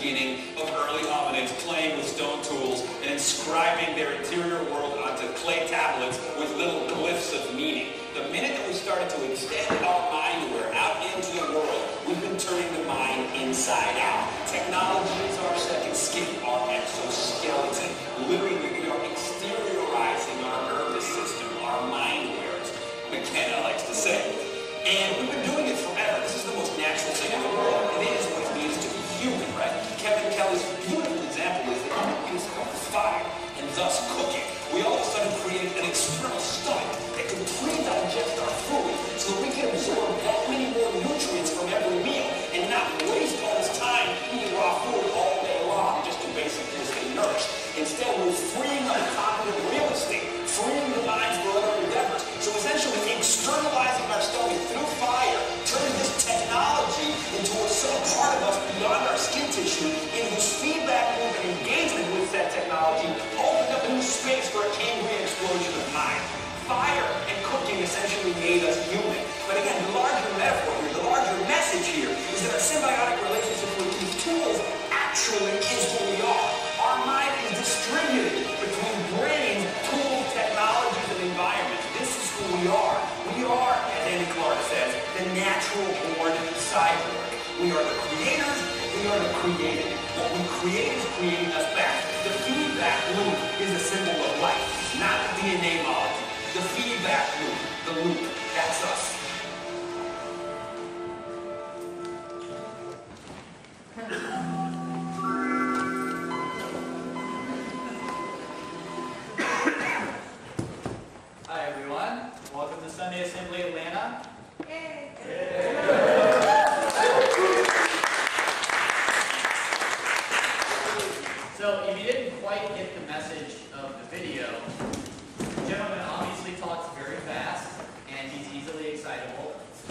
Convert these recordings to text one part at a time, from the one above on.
beginning of early hominids playing with stone tools and inscribing their interior world onto clay tablets with little glyphs of meaning. The minute that we started to extend our mindware out into the world, we've been turning the mind inside out. Technology is our second skin, our exoskeleton. Literally, we are exteriorizing our nervous system, our mindware, as McKenna likes to say. And we've been doing it forever. This is the most natural thing in the world. It is what it means to be human, right? Kevin Kelly's beautiful example is that human beings come from fire and thus cooking. We all of a sudden created an external stomach that could pre-digest our food so that we can absorb that many more nutrients from every meal and not waste all this time eating raw food all day long just to basically stay nourished. Instead, we're freeing up cognitive real estate, freeing the minds for other endeavors. So essentially externalizing our stomach through fire, turning this technology into some part of us beyond our skin tissue, in whose feedback loop and engagement with that technology opened up a new space for a Cambrian explosion of mind. Fire and cooking essentially made us human. But again, the larger metaphor here, the larger message here, is that our symbiotic relationship with these tools actually is who we are. Our mind is distributed between brains, tools, technologies, and environments. This is who we are. We are, as Andy Clark says, the natural-born cyborg. We are the creators, we are the created. What we create is creating us back. The feedback loop is a symbol of life, not the DNA molecule. The feedback loop, the loop, that's us. Hi everyone, welcome to Sunday Assembly Atlanta. Yay. So if you didn't quite get the message of the video, the gentleman obviously talks very fast and he's easily excitable.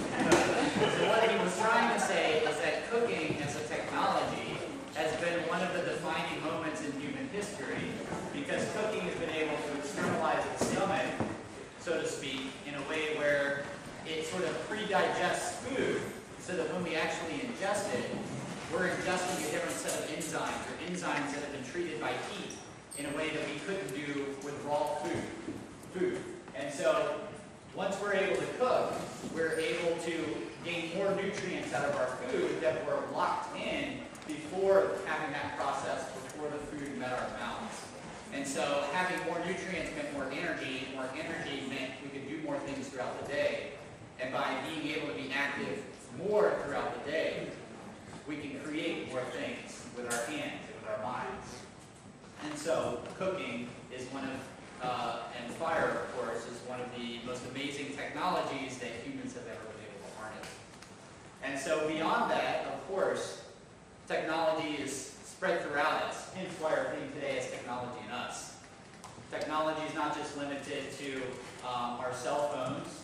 So what he was trying to say is that cooking as a technology has been one of the defining moments in human history, because cooking has been able to externalize its stomach, so to speak, in a way where it sort of pre-digests food, so that when we actually ingest it, we're ingesting a different set of enzymes, or enzymes that have been treated by heat in a way that we couldn't do with raw food. And so once we're able to cook, we're able to gain more nutrients out of our food that were locked in before having that process, before the food met our mouths. And so having more nutrients meant more energy meant we could do more things throughout the day. And by being able to be active more throughout the day, we can create more things with our hands and with our minds. And so cooking is one of, and fire of course, is one of the most amazing technologies that humans have ever been able to harness. And so beyond that, of course, technology is spread throughout us, hence why our theme today is technology and us. Technology is not just limited to our cell phones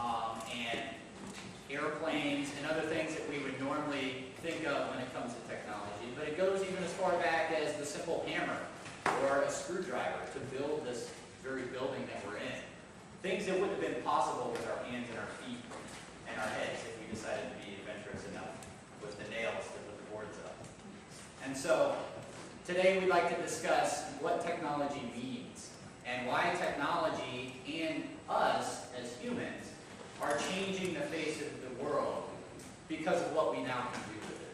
and airplanes and other things that we would normally think of when it comes to technology, but it goes even as far back as the simple hammer or a screwdriver to build this very building that we're in. Things that wouldn't have been possible with our hands and our feet and our heads if we decided to be adventurous enough with the nails to put the boards up. And so today we'd like to discuss what technology means and why technology and us as humans are changing the face of the world because of what we now can do with it.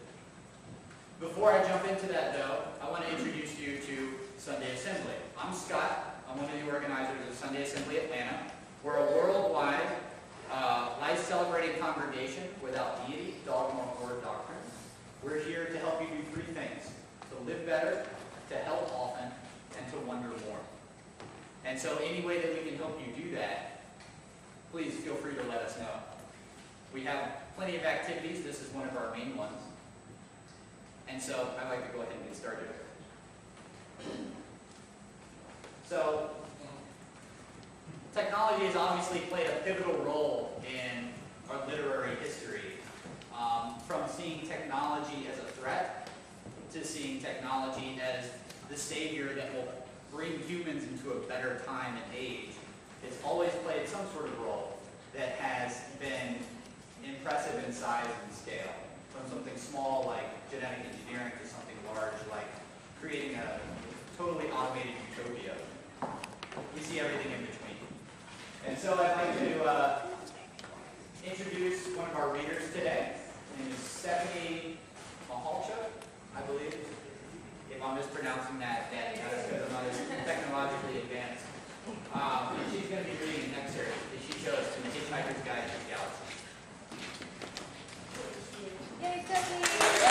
Before I jump into that though, I want to introduce you to Sunday Assembly. I'm Scott. I'm one of the organizers of Sunday Assembly Atlanta. We're a worldwide, life-celebrating congregation without deity, dogma, or doctrine. We're here to help you do three things: to live better, to help often, and to wonder more. And so any way that we can help you do that, please feel free to let us know. We have plenty of activities. This is one of our main ones. And so I'd like to go ahead and get started. So technology has obviously played a pivotal role in our literary history, from seeing technology as a threat to seeing technology as the savior that will bring humans into a better time and age. It's always played some sort of role that has been impressive in size and scale, from something small like genetic engineering to something large like creating a totally automated utopia. We see everything in between. And so I'd like to introduce one of our readers today. Her name is Civic Malhotra, I believe. If I'm mispronouncing that, then that's because I'm not as technologically advanced. She's going to be reading an excerpt that she chose from The Hitchhiker's Guide to the Galaxy. Yay, Stephanie!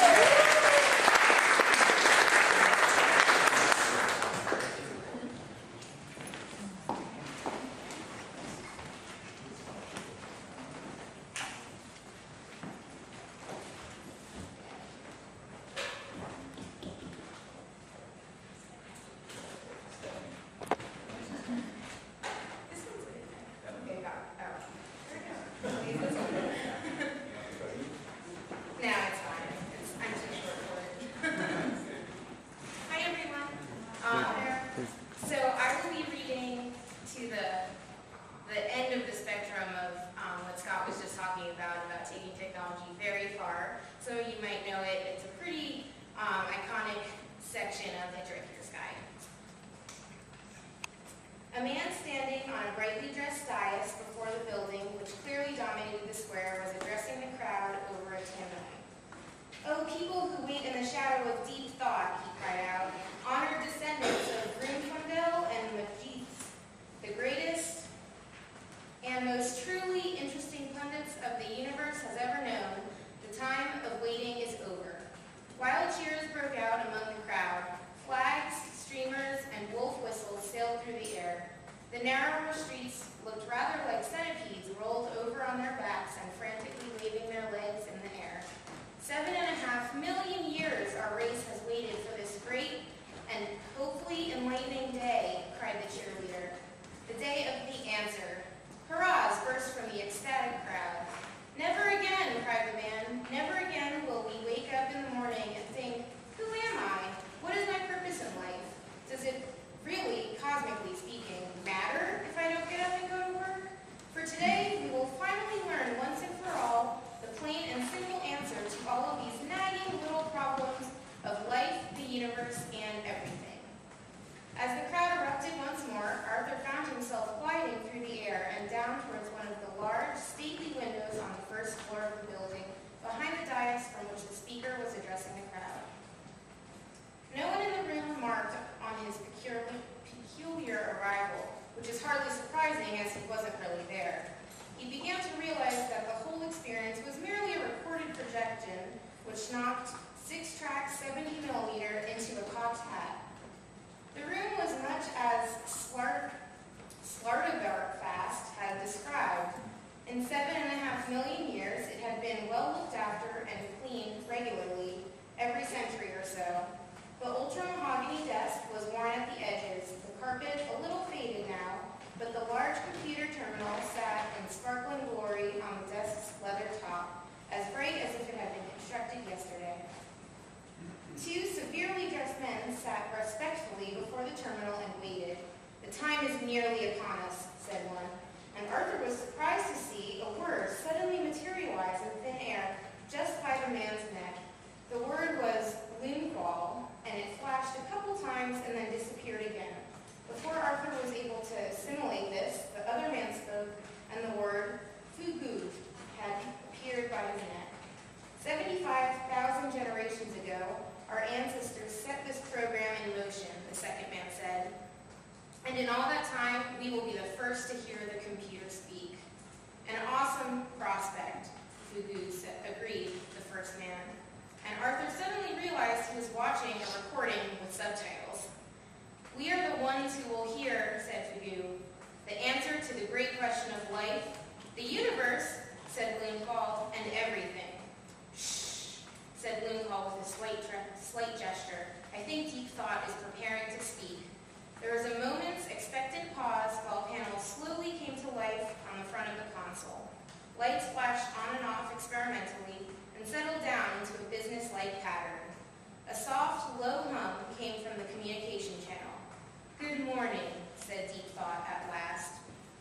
Slight gesture. I think deep thought is preparing to speak. There was a moment's expectant pause while panels slowly came to life on the front of the console. Lights flashed on and off experimentally and settled down into a business-like pattern. A soft, low hum came from the communication channel. "Good morning," said Deep Thought at last.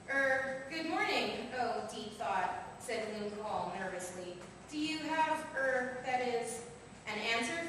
Good morning, oh, Deep Thought," said Loon Call nervously. "Do you have, that is, an answer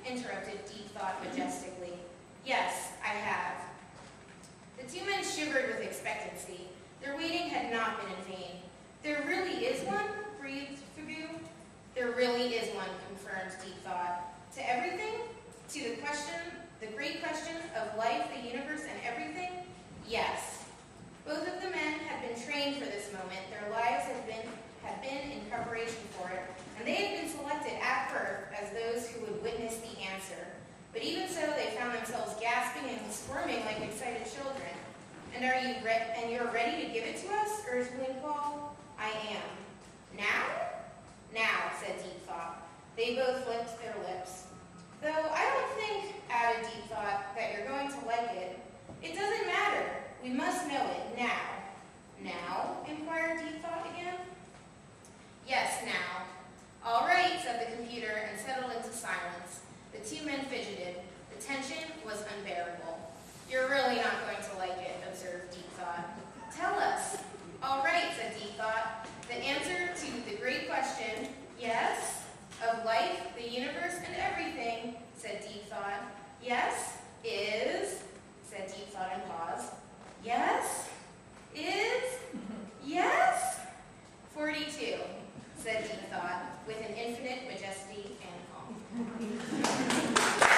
interrupted Deep Thought majestically. Yes, I have. The two men shivered with expectancy. Their waiting had not been in vain. There really is one, breathed Fugu. There really is one, confirmed Deep Thought. To everything? To the great question of life, the universe, and everything? Yes. Both of the men had been trained for this moment. Their lives had been in preparation for it, and they had been selected at birth as those who would witness the answer. But even so, they found themselves gasping and squirming like excited children. And you're ready to give it to us? Urged Winkball. I am. Now? Now, said Deep Thought. They both licked their lips. Though I don't think, added Deep Thought, that you're going to like it. It doesn't matter. We must know it now. Now? Inquired Deep Thought again. Yes, now. All right, said the computer and settled into silence. The two men fidgeted. The tension was unbearable. You're really not going to like it, observed Deep Thought. Tell us. All right, said Deep Thought. The answer to the great question, yes, of life, the universe, and everything, said Deep Thought. Yes, is, said Deep Thought and paused. Yes, is, yes, 42, said Deep Thought, with an infinite majesty and calm.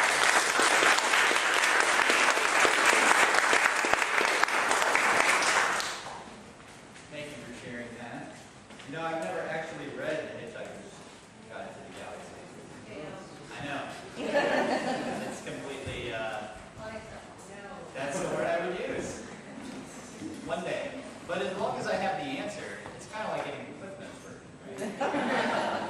Thank you for sharing that. You know, I've never actually read The Hitchhiker's Guide to the Galaxy. I know. It's completely, that's the word I would use. One day. But as long as I have the answer, it's kind of like getting the Cliff Notes version, right?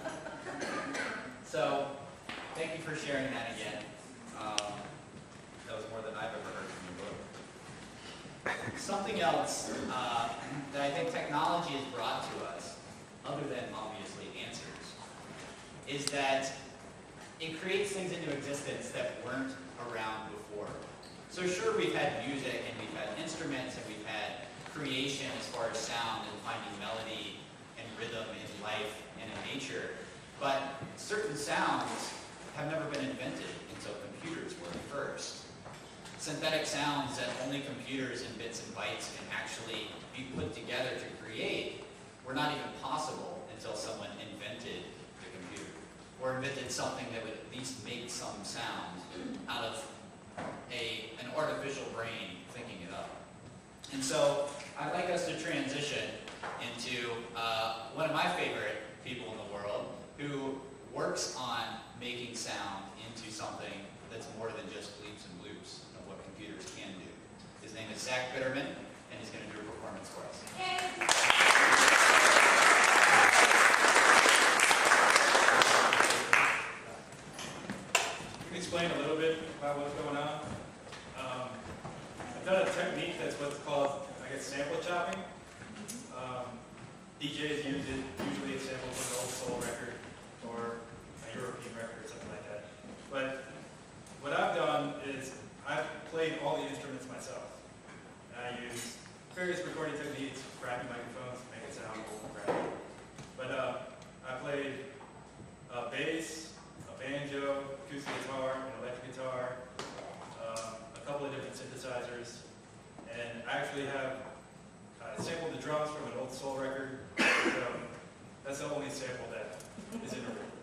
So, thank you for sharing that again. That was more than I've ever heard from your book. Something else that I think technology has brought to us, other than obviously answers, is that it creates things into existence that weren't around before. So sure, we've had music and we've had instruments and we've had creation as far as sound and finding melody and rhythm in life and in nature, but certain sounds have never been invented until computers were first. Synthetic sounds that only computers and bits and bytes can actually be put together to create were not even possible until someone invented the computer, or invented something that would at least make some sound out of an artificial brain thinking it up. And so I'd like us to transition into one of my favorite people in the world who works on making sound into something that's more than just bleeps and bloops of what computers can do. His name is Zach Bitterman, and he's going to do a performance for us. Yay. Explain a little bit about what's going on. I've done a technique that's what's called, I guess, sample chopping. DJs use it, usually it's sampled from an old soul record or a European record or something like that. But what I've done is I've played all the instruments myself. And I use various recording techniques, crappy microphones to make it sound crappy. But I played bass, a banjo, acoustic guitar, an electric guitar, a couple of different synthesizers, and I actually have sampled the drums from an old soul record. So that's the only sample that is in the record.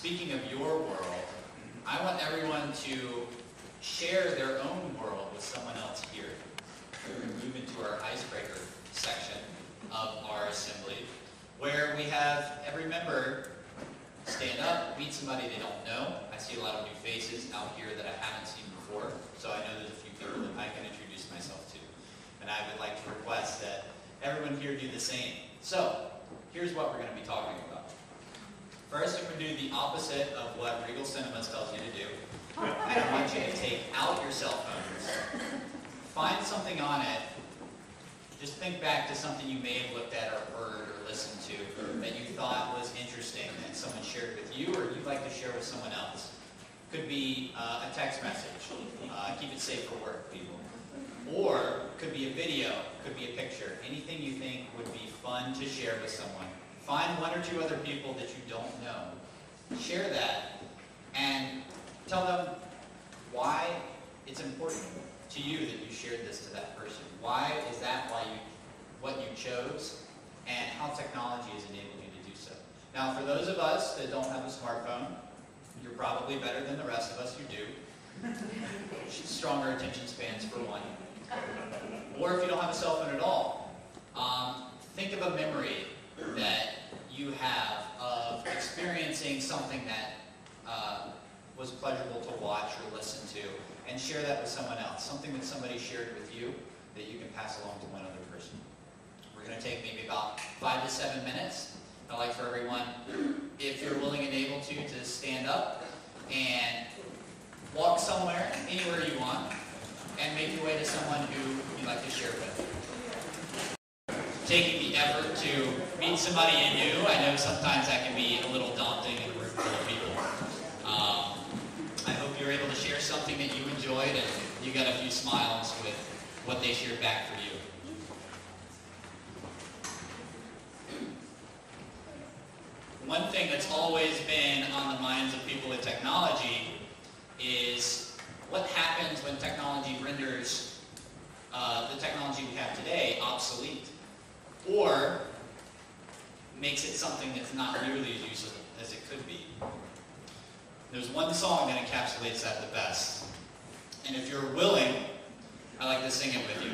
speaking of your world, I want everyone to share their own world with someone else here. We're going to move into our icebreaker section of our assembly, where we have every member stand up, meet somebody they don't know. I see a lot of new faces out here that I haven't seen before, so I know there's a few people that I can introduce myself to. And I would like to request that everyone here do the same. So, here's what we're going to be talking about. First, I'm going to do the opposite of what Regal Cinemas tells you to do. I want you to take out your cell phones, find something on it, just think back to something you may have looked at or heard or listened to that you thought was interesting that someone shared with you or you'd like to share with someone else. Could be a text message. Keep it safe for work, people. Or could be a video, could be a picture. Anything you think would be fun to share with someone. Find one or two other people that you don't know. Share that and tell them why it's important to you that you shared this to that person. Why is that what you chose, and how technology has enabled you to do so. Now, for those of us that don't have a smartphone, you're probably better than the rest of us who do. Stronger attention spans for one. Or if you don't have a cell phone at all, think of a memory that you have of experiencing something that was pleasurable to watch or listen to, and share that with someone else. Something that somebody shared with you that you can pass along to one other person. We're going to take maybe about 5 to 7 minutes. I'd like for everyone, if you're willing and able to stand up and walk somewhere, anywhere you want, and make your way to someone who you'd like to share with. Taking the effort to meet somebody you knew, I know sometimes that can be a little daunting in a room full of people. I hope you're able to share something that you enjoyed and you got a few smiles with what they shared back for you. One thing that's always been on the minds of people with technology is what happens when technology renders the technology we have today obsolete, or makes it something that's not nearly as useful as it could be. There's one song that encapsulates that the best, and if you're willing, I'd like to sing it with you.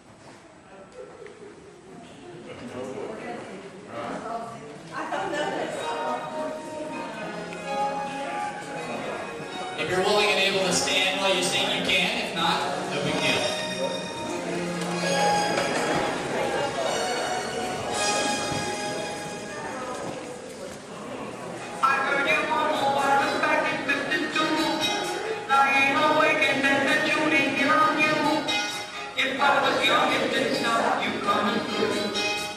If you're willing and able to stand while you sing, you can. If not, no big deal. I heard you mama was back in 52, lying awake and then tuning on you. If I was young, if it's not you coming through.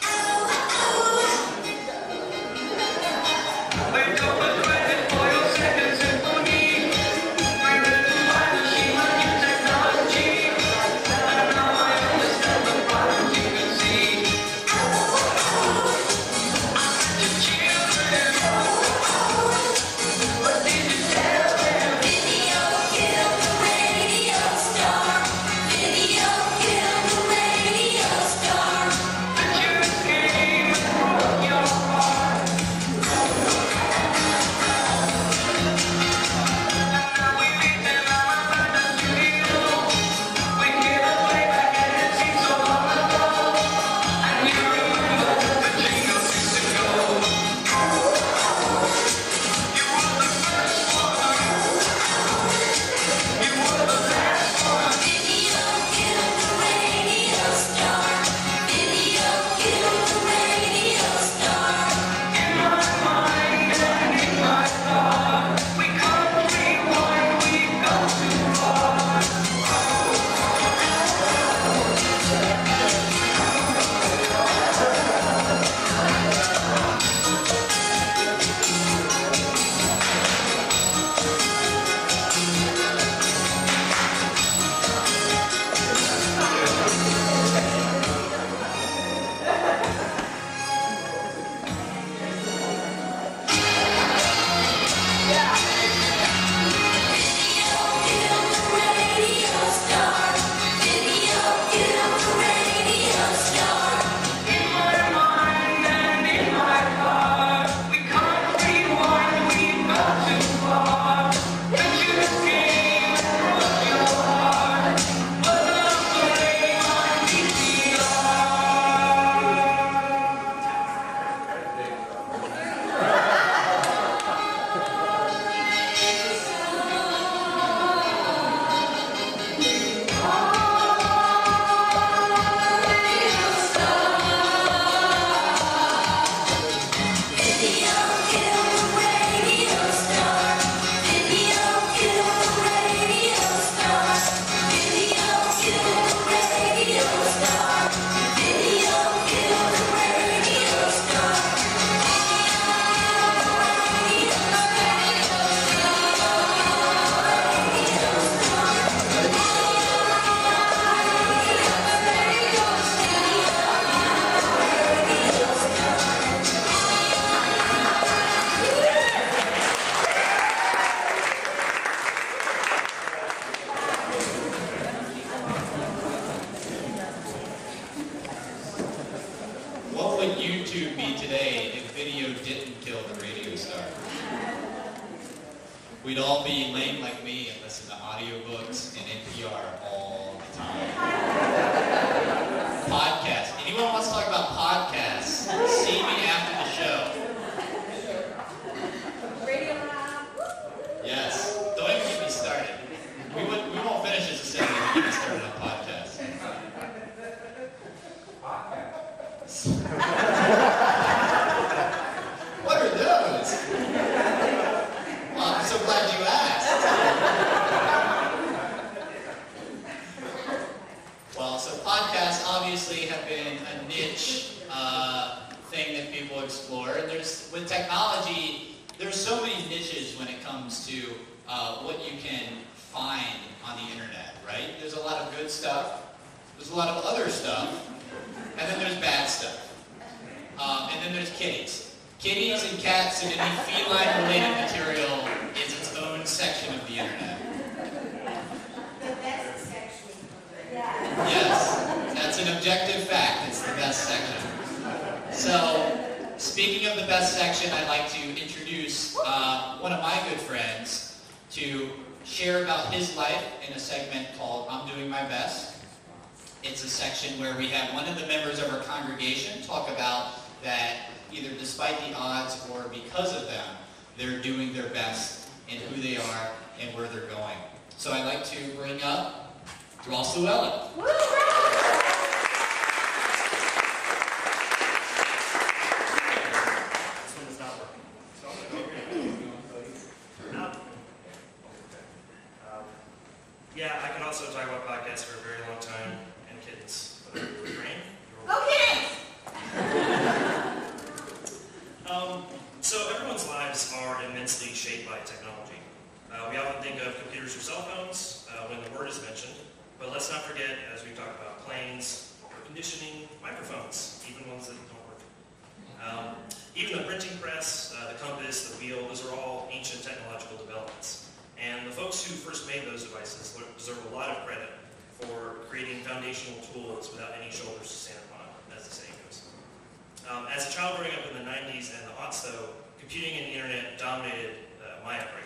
Wake up and credit for your second symphony. My little mind, she might use technology. And now I understand the problems you can see. The children, what did you tell them? Video killed the radio star. Video killed the radio YouTube be today if video didn't kill the radio star? We'd all be lame like me and listen to audiobooks and NPR all the time. Podcasts. Anyone wants to talk about podcasts? See me after the show. Radio Lab. Yes. Don't even get me started. We won't finish this segment if you get me started on podcasts. What are those? Well, I'm so glad you asked. Well, so podcasts obviously have been a niche thing that people explore. And with technology, there's so many niches when it comes to what you can find on the internet, right? There's a lot of good stuff. There's a lot of other stuff. And then there's bad stuff. And then there's kitties. Kitties and cats and any feline-related material is its own section of the internet. The best section. Yes, that's an objective fact. It's the best section. So, speaking of the best section, I'd like to introduce one of my good friends to share about his life in a segment called I'm Doing My Best. It's a section where we have one of the members of our congregation talk about that either despite the odds or because of them, they're doing their best in who they are and where they're going. So I'd like to bring up Ross Llewellyn. This one is not working. So I'm going to go here. Yeah, I can also talk about podcasts for a very long time and kittens. But I'm refrain. Okay. So everyone's lives are immensely shaped by technology. We often think of computers or cell phones when the word is mentioned, but let's not forget, as we've talked about, planes, air conditioning, microphones, even ones that don't work. Even the printing press, the compass, the wheel, those are all ancient technological developments. And the folks who first made those devices deserve a lot of credit for creating foundational tools without any shoulders to stand upon, as the saying goes. As a child growing up in the 90s and the aughts, though, computing and the internet dominated my upbringing.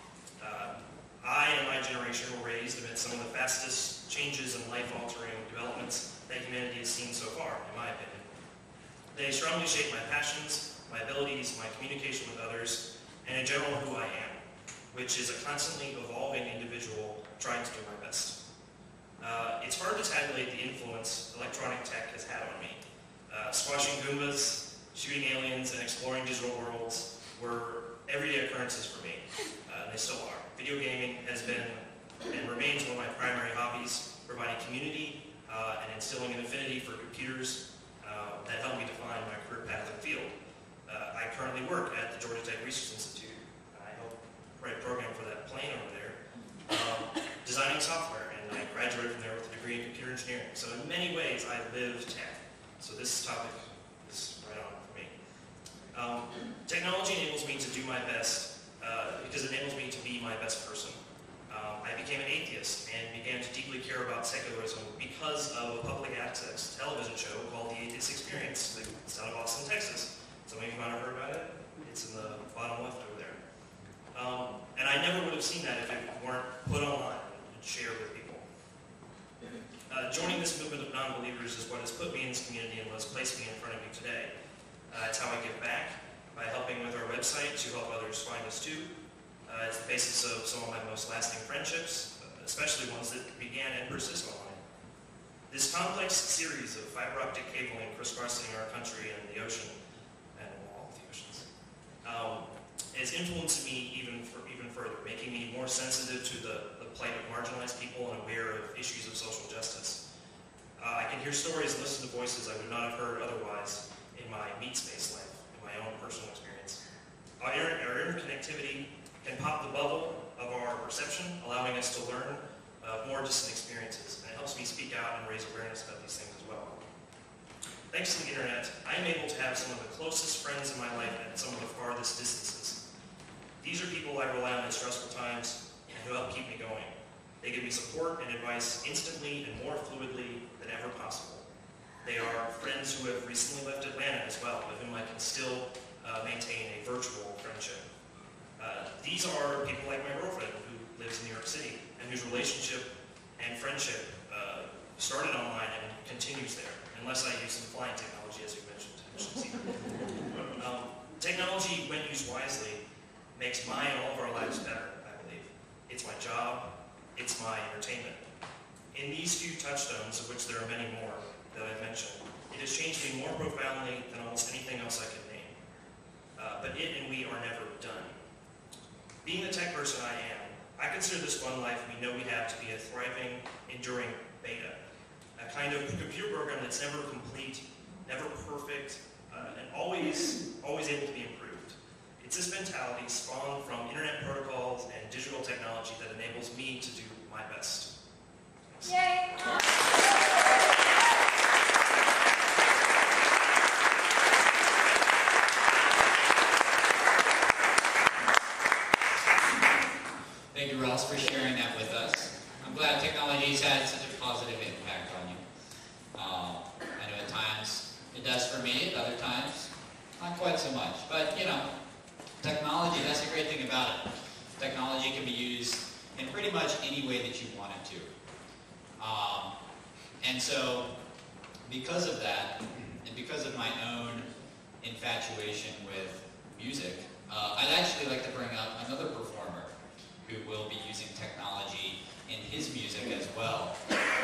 I and my generation were raised amid some of the fastest changes and life-altering developments that humanity has seen so far, in my opinion. They strongly shape my passions, my abilities, my communication with others, and in general who I am, which is a constantly evolving individual trying to do my best. It's hard to tabulate the influence electronic tech has had on me. Squashing Goombas, shooting aliens, and exploring digital worlds were everyday occurrences for me. They still are. Video gaming has been and remains one of my primary hobbies, providing community and instilling an affinity for computers that help me define my career path and field. I currently work at the Georgia Tech Research Institute. I help write a program for that plane over there, designing software, and I graduated from there with a degree in computer engineering. So in many ways, I live tech. So this topic is right on for me. Technology enables me to do my best because it enables me to be my best person. I became an atheist and began to deeply care about secularism because of a public access television show called The Atheist Experience. It's out of Austin, Texas. Some of you might have heard about it. It's in the bottom left over there. And I never would have seen that if it weren't put online and shared with people. Joining this movement of non-believers is what has put me in this community and what has placed me in front of you today. It's how I give back, by helping with our website to help others find us too. It's the basis of some of my most lasting friendships, especially ones that began and persist online. This complex series of fiber optic cabling crisscrossing our country and the ocean, and all of the oceans, has influenced me even further, making me more sensitive to the plight of marginalized people and aware of issues of social justice. I can hear stories and listen to voices I would not have heard otherwise in my meat space life, in my own personal experience. Our interconnectivity can pop the bubble of our perception, allowing us to learn more distant experiences, and it helps me speak out and raise awareness about these things as well. Thanks to the internet, I am able to have some of the closest friends in my life at some of the farthest distances. These are people I rely on in stressful times and who help keep me going. They give me support and advice instantly and more fluidly than ever possible. They are friends friends who have recently left Atlanta as well, with whom I can still maintain a virtual friendship. These are people like my girlfriend who lives in New York City and whose relationship and friendship started online and continues there, unless I use some flying technology, as you mentioned. Technology, when used wisely, makes my and all of our lives better, I believe. It's my job, it's my entertainment. In these few touchstones, of which there are many more that I've mentioned, it has changed me more profoundly than almost anything else I can name. But it and we are never done. Being the tech person I am, I consider this one life we know we have to be a thriving, enduring beta. A kind of computer program that's never complete, never perfect, and always able to be improved. It's this mentality spawned from internet protocols and digital technology that enables me to do my best. Yay! Thank you, Ross, for sharing that with us. I'm glad technology has had such a positive impact on you. I know at times it does for me, at other times not quite so much. But, you know, technology, that's the great thing about it. Technology can be used in pretty much any way that you want it to. And so, because of that, and because of my own infatuation with music, I'd actually like to bring up another performer who will be using technology in his music as well.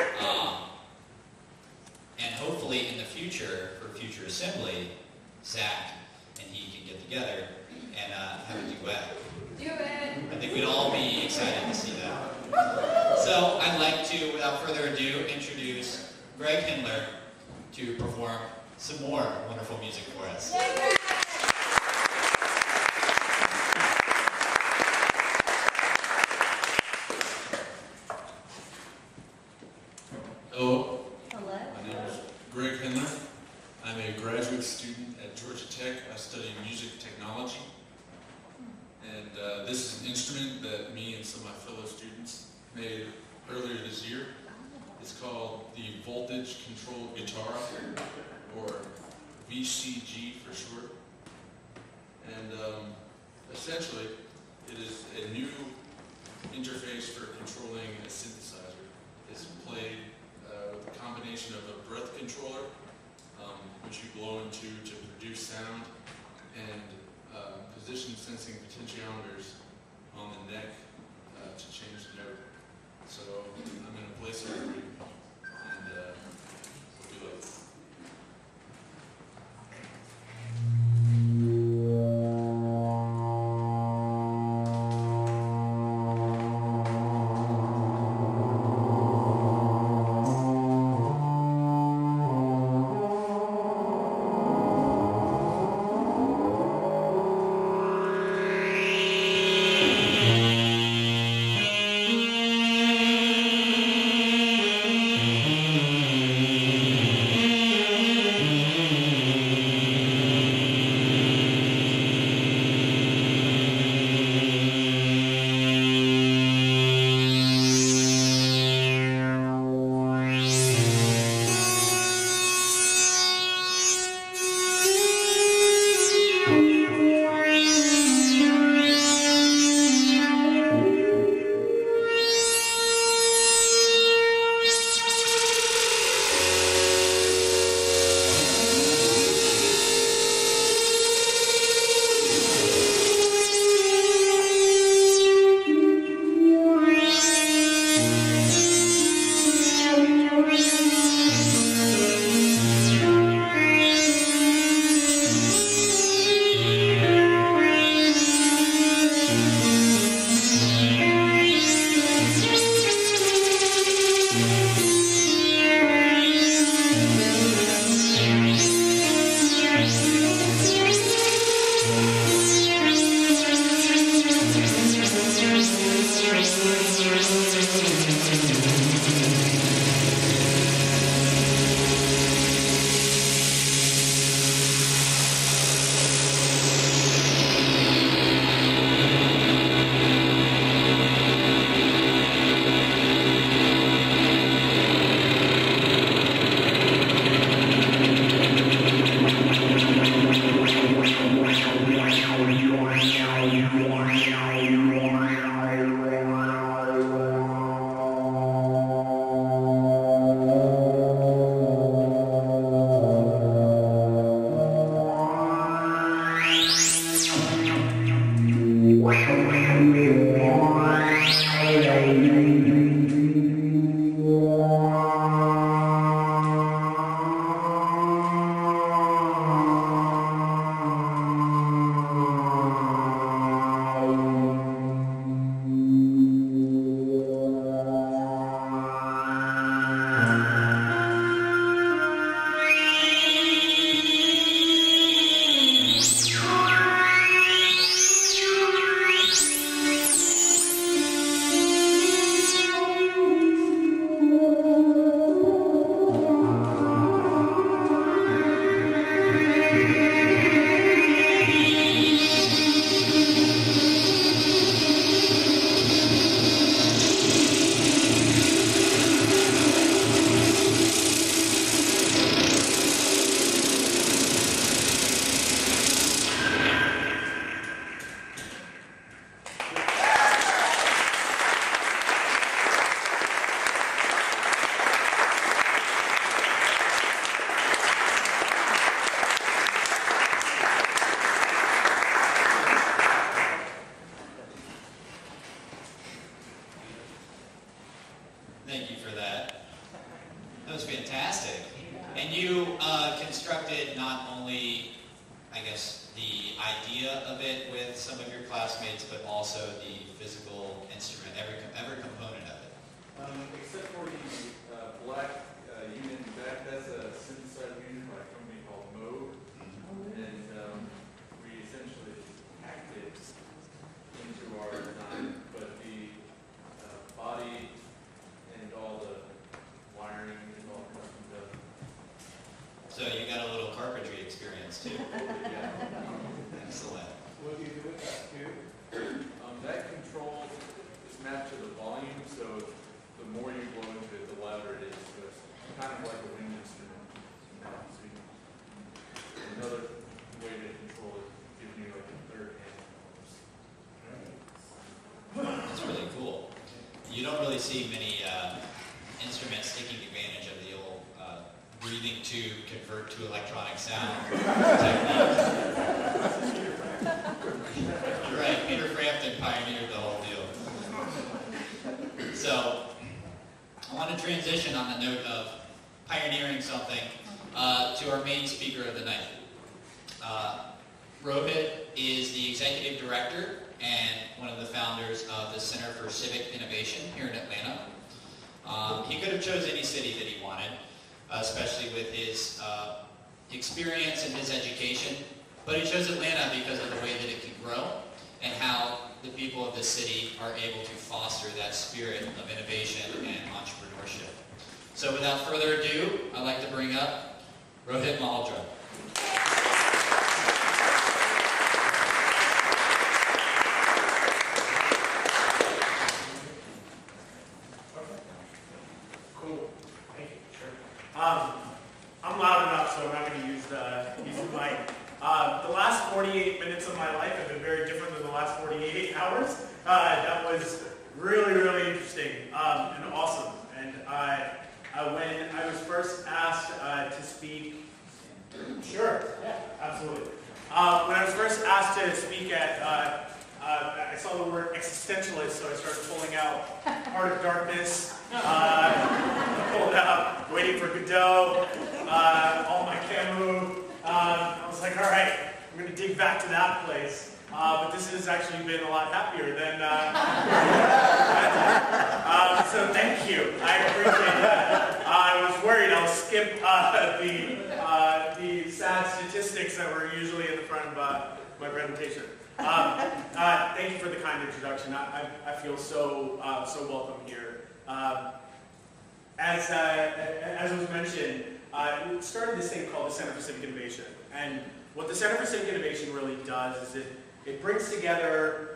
And hopefully in the future, for future assembly, Zach and he can get together and have a duet. Do it! I think we'd all be excited to see that. So I'd like to, without further ado, introduce Greg Hindler to perform some more wonderful music for us. Yay, Greg! Hello, Hello. my name is Greg Hindler. I'm a graduate student at Georgia Tech. I study music technology. And this is an instrument that me and some of my fellow students made earlier this year. It's called the Voltage Controlled Guitar, or VCG for short. And essentially, it is a new interface for controlling a synthesizer. It's played with a combination of a breath controller, which you blow into to produce sound, and position sensing potentiometers on the neck to change the note. So I'm going to play some for you, and hope you like it. And you constructed not only, I guess, the idea of it with some of your classmates, but also the physical instrument, every component of it. Except for the black unit in the back, that's a synthesizer unit by a company called Moog. And we essentially hacked it into our design, but the body and all the wiring is all custom done. So you got a little carpentry experience too. Yeah. Excellent. What do you do with that too? That controls, it's mapped to the volume, so the more you blow into it, the louder it is. So it's kind of like a wind instrument. So another way to control it gives you like a third hand. That's really cool. You don't really see many instruments taking advantage of the old breathing tube convert to electronic sound technique. You're right, Peter Frampton pioneered the whole deal. So, I want to transition on the note of pioneering something to our main speaker of the night. Rohit is the executive director and one of the founders of the Center for Civic Innovation here in Atlanta. He could have chosen any city that he wanted, especially with his experience and his education, but he chose Atlanta because of the way that it can grow and how the people of the city are able to foster that spirit of innovation and entrepreneurship. So without further ado, I'd like to bring up Rohit Malhotra. Cool. Thank you. Sure. I'm loud enough, so I'm not going to use the mic. The last 48 minutes of my life have been very different than the last 48 hours. That was really, really interesting and awesome. And when I was first asked to speak, sure, yeah, absolutely. When I was first asked to speak at, I saw the word existentialist, so I started pulling out Heart of Darkness, pulled out Waiting for Godot, all my Camus. I was like, all right, I'm going to dig back to that place. But this has actually been a lot happier than so thank you. I appreciate that. I was worried I'll skip the sad statistics that were usually in the front of my presentation. Thank you for the kind introduction. I feel so welcome here. As was mentioned, we started this thing called the Center for Civic Innovation. And what the Center for Civic Innovation really does is it brings together,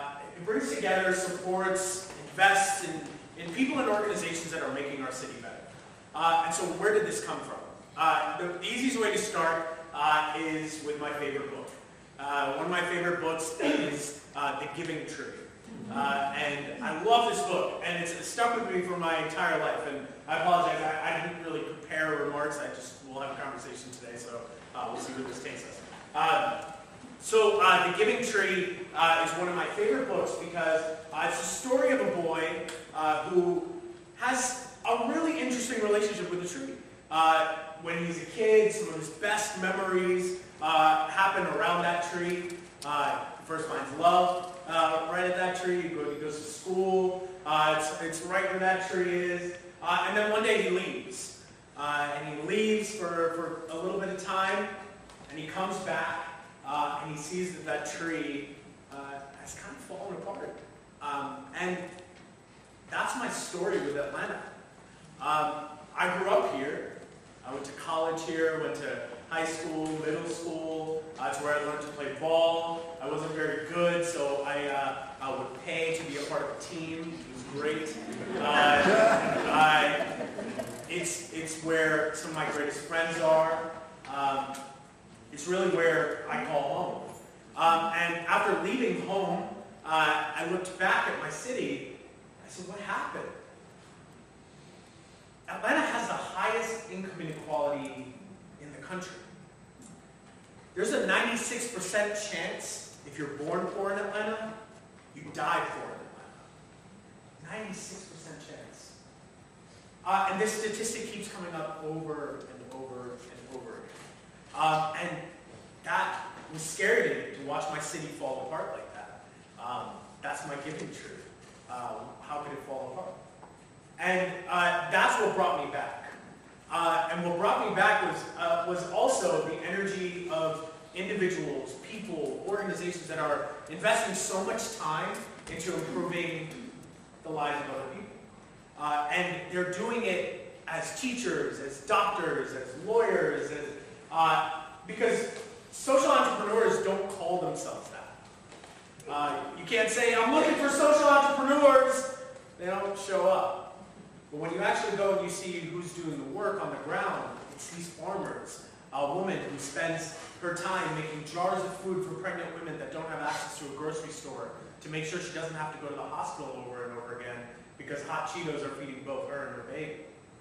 supports, invests in people and organizations that are making our city better. And so where did this come from? The easiest way to start is with my favorite book. One of my favorite books is The Giving Tree. And I love this book, and it's stuck with me for my entire life. And I apologize, I didn't really prepare remarks. We'll have a conversation today, so we'll see where this takes us. So The Giving Tree is one of my favorite books because it's a story of a boy who has a really interesting relationship with the tree. When he's a kid, some of his best memories happen around that tree. He first finds love right at that tree. He goes to school. It's right where that tree is. And then one day he leaves. And he leaves for a little bit of time. And he comes back. And he sees that tree has kind of fallen apart. And that's my story with Atlanta. I grew up here. I went to college here, went to high school, middle school. That's where I learned to play ball. I wasn't very good, so I would pay to be a part of a team. It was great. It's where some of my greatest friends are. It's really where I call home. And after leaving home, I looked back at my city. I said, what happened? Atlanta has the highest income inequality in the country. There's a 96% chance, if you're born poor in Atlanta, you die poor in Atlanta. 96% chance. And this statistic keeps coming up over and over watch my city fall apart like that. That's my giving truth. How could it fall apart? And that's what brought me back. And what brought me back was also the energy of individuals, people, organizations that are investing so much time into improving the lives of other people. And they're doing it as teachers, as doctors, as lawyers, because social entrepreneurs don't call themselves that. You can't say, I'm looking for social entrepreneurs. They don't show up. But when you actually go and you see who's doing the work on the ground, it's these farmers. A woman who spends her time making jars of food for pregnant women that don't have access to a grocery store to make sure she doesn't have to go to the hospital over and over again because hot Cheetos are feeding both her and her baby.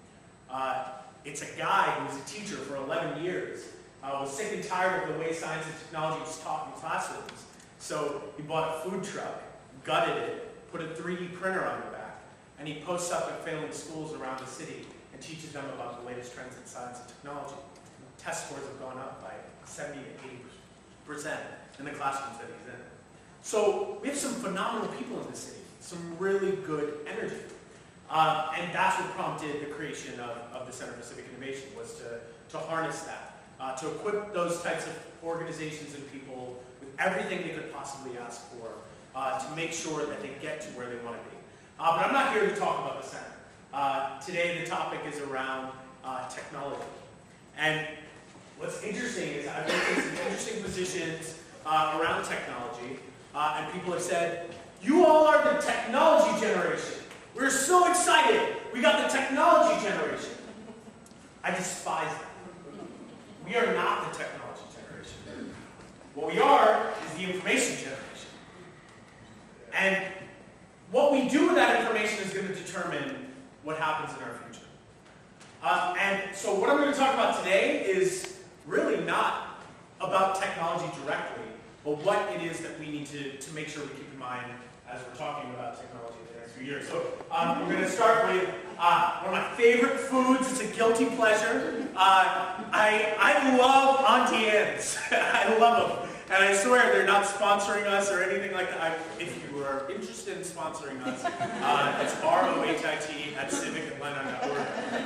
It's a guy who was a teacher for 11 years, was sick and tired of the way science and technology was taught in classrooms. So he bought a food truck, gutted it, put a 3D printer on the back, and he posts up at failing schools around the city and teaches them about the latest trends in science and technology. Test scores have gone up by 70 to 80% in the classrooms that he's in. So we have some phenomenal people in the city, some really good energy. And that's what prompted the creation of the Center for Civic Innovation, was to harness that, to equip those types of organizations and people with everything they could possibly ask for, to make sure that they get to where they want to be. But I'm not here to talk about the center. Today the topic is around technology. And what's interesting is I've been in some interesting positions around technology, and people have said, you all are the technology generation. We're so excited. We got the technology generation. I despise that. We are not the technology generation. What we are is the information generation. And what we do with that information is going to determine what happens in our future. And so what I'm going to talk about today is really not about technology directly, but what it is that we need to make sure we keep in mind as we're talking about technology in the next few years. So we're going to start with one of my favorite foods. It's a guilty pleasure. I love Auntie Anne's. I love them. And I swear they're not sponsoring us or anything like that. If you are interested in sponsoring us, it's ROHIT@civicAtlanta.org.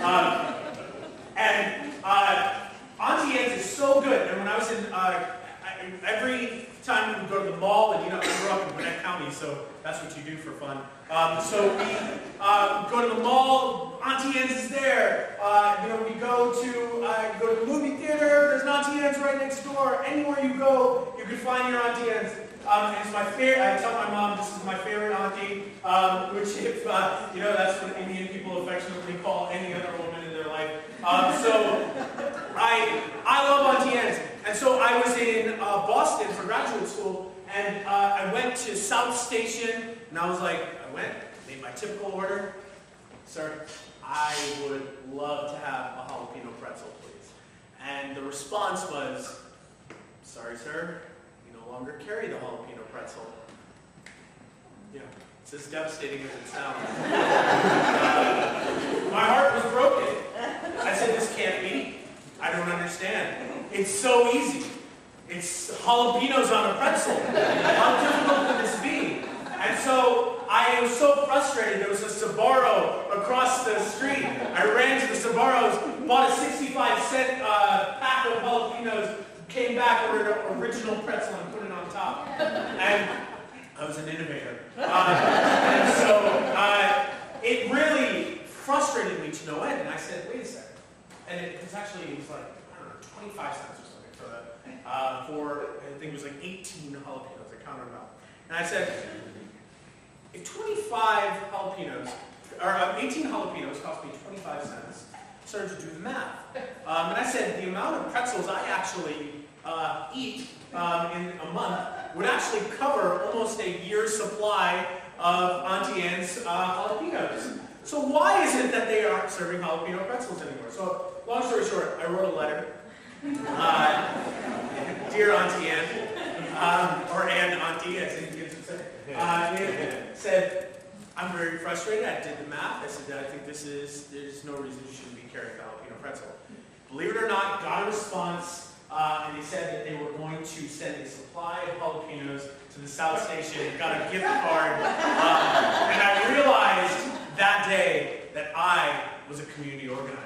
And Auntie Anne's is so good. And when I was in, every time we would go to the mall, and I grew up in Gwinnett County, so that's what you do for fun. So we go to the mall, Auntie Anne's is there. We go to the movie theater, there's an Auntie Anne's right next door. Anywhere you go, you can find your Auntie Anne's. And it's my favorite. I tell my mom this is my favorite auntie, which if that's what Indian people affectionately call any other woman in their life. So I love Auntie Anne's. And so I was in Boston for graduate school, and I went to South Station, and I made my typical order. Sir, I would love to have a jalapeno pretzel, please. And the response was, sorry, sir, we no longer carry the jalapeno pretzel. It's as devastating as it sounds. My heart was broken. I said, this can't be. I don't understand. It's so easy. It's jalapenos on a pretzel. How difficult could this be? And so I was so frustrated. There was a Sbarro across the street. I ran to the Sbarro's, bought a 65-cent pack of jalapenos, came back, ordered an original pretzel, and put it on top. And I was an innovator. And so it really frustrated me to no end. And I said, wait a second. And it was like, I don't know, 25 cents or something for I think it was like 18 jalapenos. I counted them out. And I said, if 25 jalapenos, or 18 jalapenos cost me 25 cents, I started to do the math. And I said, the amount of pretzels I actually eat in a month would actually cover almost a year's supply of Auntie Anne's jalapenos. So why is it that they aren't serving jalapeno pretzels anymore? So long story short, I wrote a letter. Dear Auntie Anne, or Anne Auntie, as Indians would say, it said, I'm very frustrated. I did the math. I said, I think there's no reason you shouldn't be carrying the jalapeno pretzel. Believe it or not, got a response and they said that they were going to send a supply of jalapenos to the South Station, got a gift card, and I realized that day that I was a community organizer.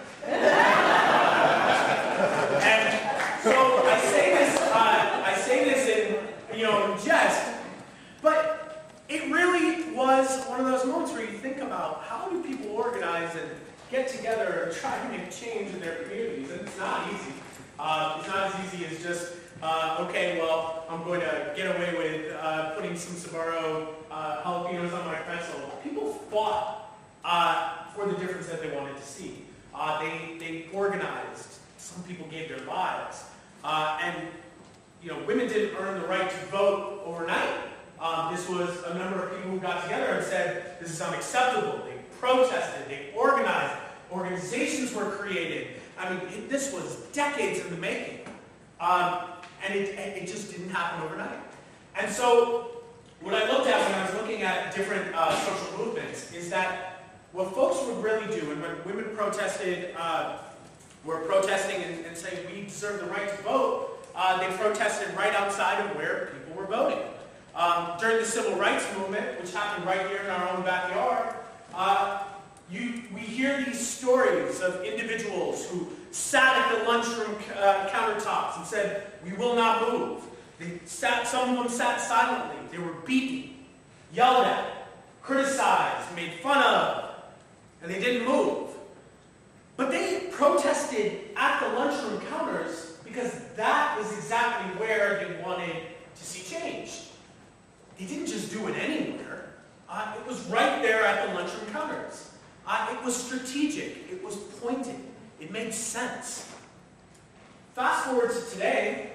And so I say this in jest, but it really was one of those moments where you think about how do people organize and get together and try to make change in their communities, and it's not easy. It's not as easy as just, okay, well, I'm going to get away with putting some Sbarro jalapenos on my pretzel. People fought for the difference that they wanted to see. They organized. Some people gave their lives. And women didn't earn the right to vote overnight. This was a number of people who got together and said, this is unacceptable. They protested, they organized, organizations were created. I mean, this was decades in the making. And it just didn't happen overnight. And so, what I looked at when I was looking at different social movements is that what folks would really do, and when women protested, were protesting and saying we deserve the right to vote, they protested right outside of where people were voting. During the Civil Rights Movement, which happened right here in our own backyard, we hear these stories of individuals who sat at the lunchroom countertops and said, we will not move. Some of them sat silently. They were beaten, yelled at, criticized, made fun of, and they didn't move. But they protested at the lunchroom counters because that is exactly where they wanted to see change. They didn't just do it anywhere. It was right there at the lunchroom counters. It was strategic. It was pointed. It made sense. Fast forward to today.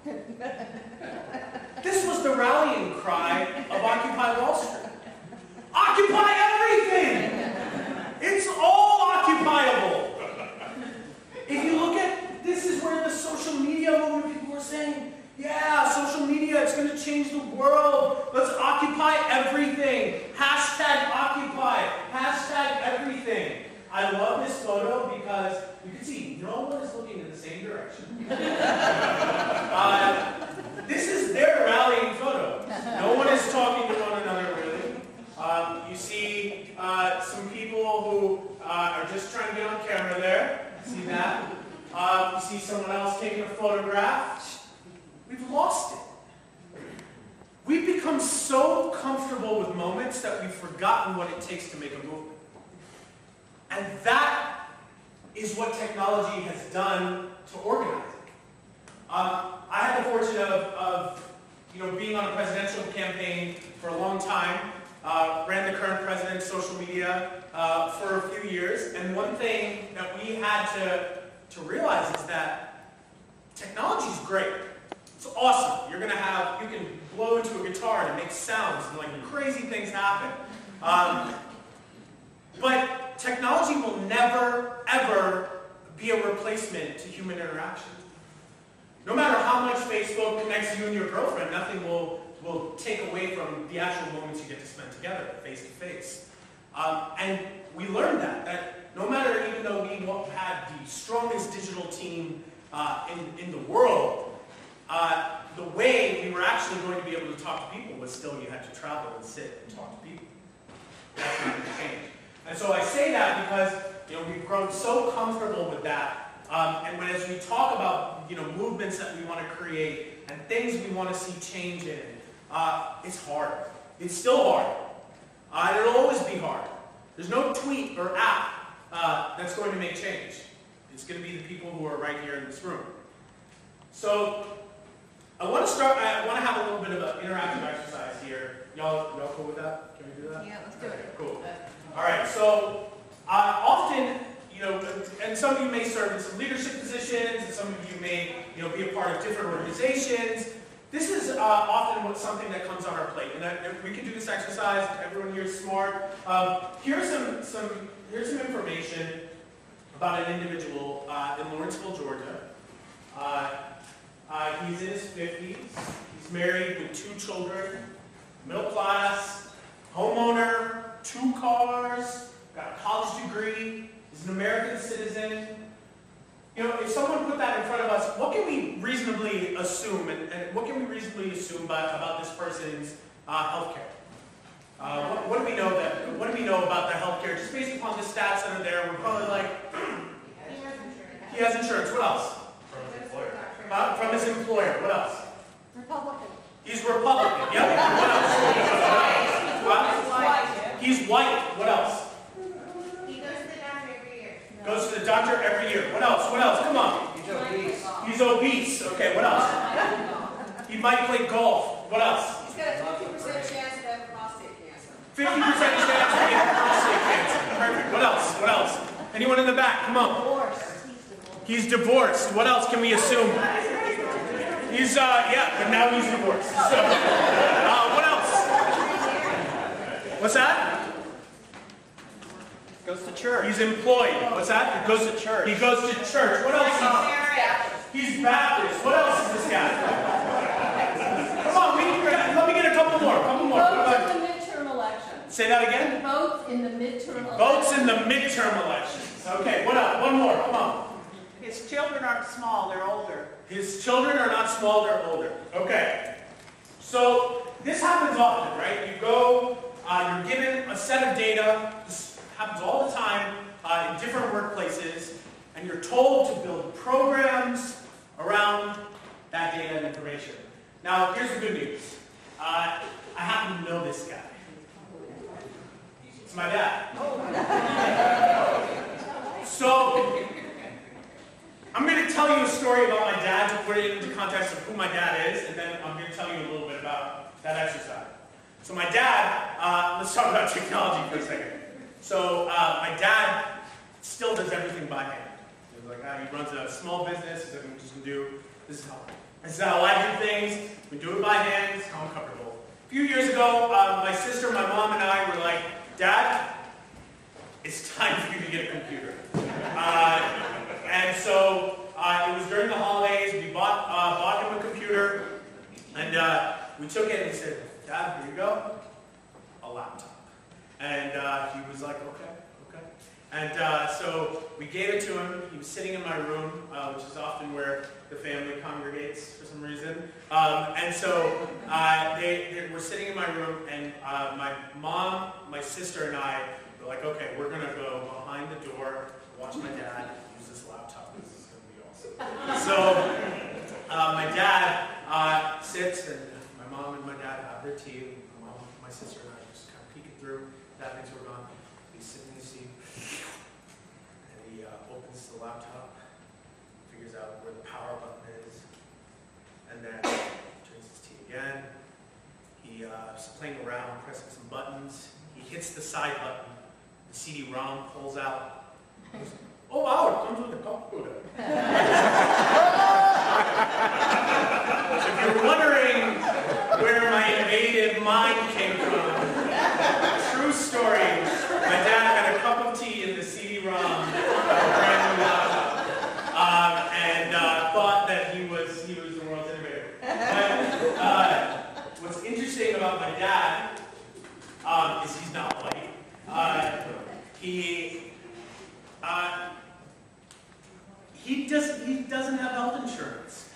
This was the rallying cry of Occupy Wall Street. Occupy everything! It's all occupiable. If you look at, this is where the social media movement, people were saying, yeah, social media, it's going to change the world. Let's occupy everything. Hashtag occupy. Hashtag everything. I love this photo because you can see no one is looking in the same direction. This is their rallying photo. No one is talking to one another, really. You see some people who are just trying to get on camera there. See that? You see someone else taking a photograph. We've lost it. We've become so comfortable with moments that we've forgotten what it takes to make a movement. And that is what technology has done to organizing. I had the fortune of being on a presidential campaign for a long time. Ran the current president's social media for a few years. And one thing that we had to realize is that technology is great. It's awesome. You can blow into a guitar and it makes sounds and like crazy things happen. But technology will never, ever be a replacement to human interaction. No matter how much Facebook connects you and your girlfriend, nothing will take away from the actual moments you get to spend together, face to face. And we learned that no matter, even though we had the strongest digital team in the world, the way we were actually going to be able to talk to people was still you had to travel and sit and talk to people. That's not going to change. And so I say that because we've grown so comfortable with that. And as we talk about movements that we want to create and things we want to see change in, it's hard. It's still hard. It'll always be hard. There's no tweet or app that's going to make change. It's going to be the people who are right here in this room. So I want to have a little bit of an interactive exercise here. Y'all cool with that? Can we do that? Yeah, let's do it. Cool. All right. So often, and some of you may serve in some leadership positions, and some of you may, be a part of different organizations. This is often something that comes on our plate, and we can do this exercise. Everyone here is smart. Here's some information about an individual in Lawrenceville, Georgia. He's in his 50s. He's married with 2 children, middle class, homeowner, 2 cars, got a college degree. He's an American citizen. If someone put that in front of us, what can we reasonably assume, and what can we reasonably assume about this person's healthcare? What do we know about their healthcare? Just based upon the stats that are there, we're probably like, he has insurance. What else? From his employer. From his employer. What else? Republican. He's Republican. Yep. What else? He's white. What else? He goes to the doctor every year. Goes to the doctor every year. What else? What else? Come on. He's obese. Okay, what else? He might play golf. What else? He's got a 50% chance of having prostate cancer. 50% chance of getting prostate cancer. Perfect. What else? What else? Anyone in the back? Come on. He's divorced. What else can we assume? He's, yeah, but now he's divorced. So, what else? What's that? Goes to church. He's employed. What's that? He goes to church. He goes to church. What else? He's Baptist. What else is this guy? Come on, let me get a couple more. Votes in the midterm elections. Say that again? Votes in the midterm elections. Votes in the midterm elections. Okay, what else? One more. Come on. His children aren't small, they're older. His children are not small, they're older. Okay. So this happens often, right? You go, you're given a set of data. This happens all the time in different workplaces, and you're told to build programs around that data and information. Now, here's the good news. I happen to know this guy. It's my dad. So, I'm going to tell you a story about my dad to put it into context of who my dad is, and then I'm going to tell you a little bit about that exercise. So my dad, let's talk about technology for a second. So my dad still does everything by hand. He's like, he runs a small business. He said, I'm just going to do, this is how I do things. We do it by hand. It's how I'm comfortable. A few years ago, my sister, my mom, and I were like, Dad, it's time for you to get a computer. And so it was during the holidays. We bought him a computer, and we took it and we said, Dad, here you go, a laptop. And he was like, okay. And so we gave it to him. He was sitting in my room, which is often where the family congregates for some reason. And so they were sitting in my room, and my mom, my sister, and I were like, okay, we're going to go behind the door, watch my dad use this laptop. This is going to be awesome. So my dad sits, and my mom and my dad have their tea. And my sister and I just kind of peeking through. Dad thinks we're gone. He's sitting in his seat, and he opens the laptop, figures out where the power button is, and then drinks his tea again. He's playing around, pressing some buttons. He hits the side button. The CD-ROM pulls out. Goes, oh wow, it comes with a computer. So if you're wondering where my innovative mind came from, true story. My dad had a cup of tea in the CD-ROM, a brand new laptop, and thought that he was the world's innovator. But what's interesting about my dad is he's not white. He doesn't have health insurance.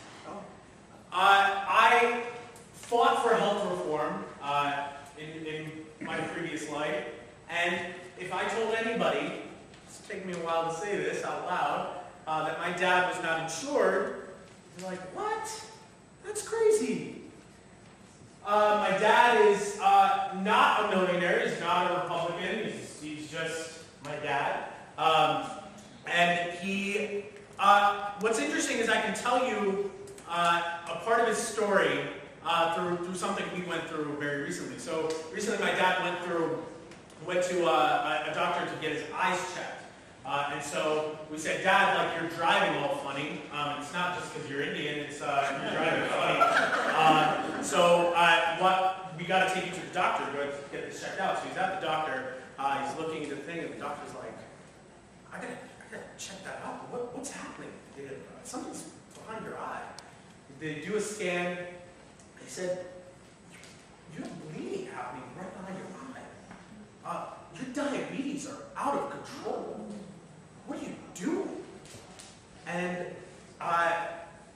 I fought for health reform in my previous life, and if I told anybody, it's taken me a while to say this out loud, that my dad was not insured, they're like, what? That's crazy. My dad is not a millionaire. He's not a Republican. He's just my dad. And he, what's interesting is I can tell you a part of his story through something we went through very recently. So recently my dad went to a doctor to get his eyes checked. And so we said, Dad, like, you're driving all funny. It's not just because you're Indian, it's you're driving funny. So we got to take you to the doctor to go get this checked out. So he's at the doctor, he's looking at the thing, and the doctor's like, I gotta check that out. What's happening? Something's behind your eye. They do a scan. They said, you have bleeding happening right behind your eye. Your diabetes are out of control. What are you doing? And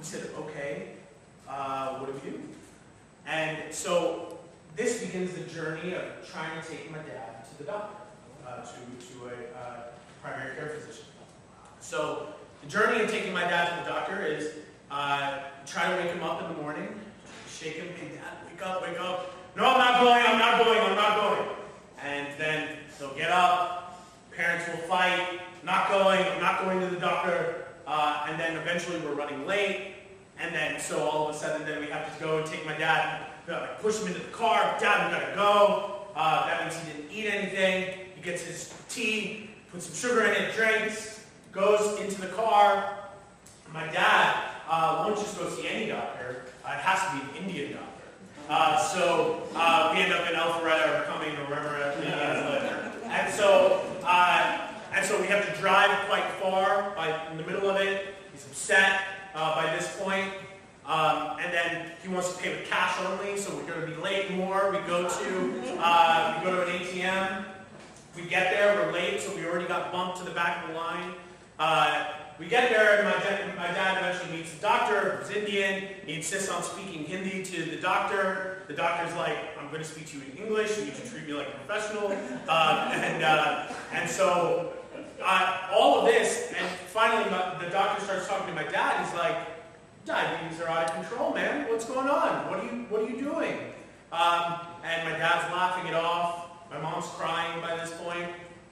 We said, okay, what do we do? And so this begins the journey of trying to take my dad to the doctor, to a primary care physician. So the journey of taking my dad to the doctor is try to wake him up in the morning, shake him, hey dad, wake up, wake up. No, I'm not going, I'm not going, I'm not going. And then they'll get up, parents will fight, not going, I'm not going to the doctor, and then eventually we're running late, and then so all of a sudden then we have to go and take my dad, push him into the car, dad, we gotta go. That means he didn't eat anything, he gets his tea, puts some sugar in it, drinks, goes into the car. My dad won't just go see any doctor, it has to be an Indian doctor. So we end up in Alpharetta or Cumming or wherever Indians live. And so we have to drive quite far in the middle of it. He's upset by this point. And then he wants to pay with cash only, so we're going to be late more. We go to an ATM. We get there, we're late, so we already got bumped to the back of the line. We get there, and my dad eventually meets the doctor, who's Indian. He insists on speaking Hindi to the doctor. The doctor's like, I'm going to speak to you in English. You need to treat me like a professional. And so all of this, and finally the doctor starts talking to my dad. He's like, diabetes are out of control, man. What's going on? What are you doing? And my dad's laughing it off. My mom's crying by this point.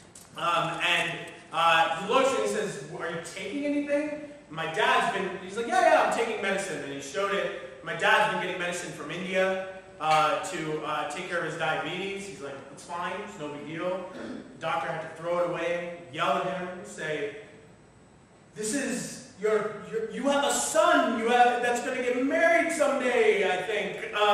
He looks and he says, are you taking anything? My dad's he's like, yeah, I'm taking medicine. And he showed it. My dad's been getting medicine from India to take care of his diabetes. He's like, it's fine, it's no big deal. The doctor had to throw it away, yell at him, say, this is, you have a son that's going to get married someday, I think.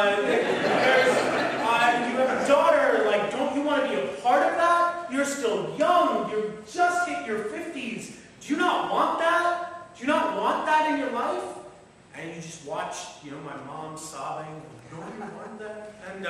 You have a daughter, like, don't you want to be a part of that? You're still young, you just hit your 50s. Do you not want that? Do you not want that in your life? And you just watch, my mom sobbing, don't you want that? And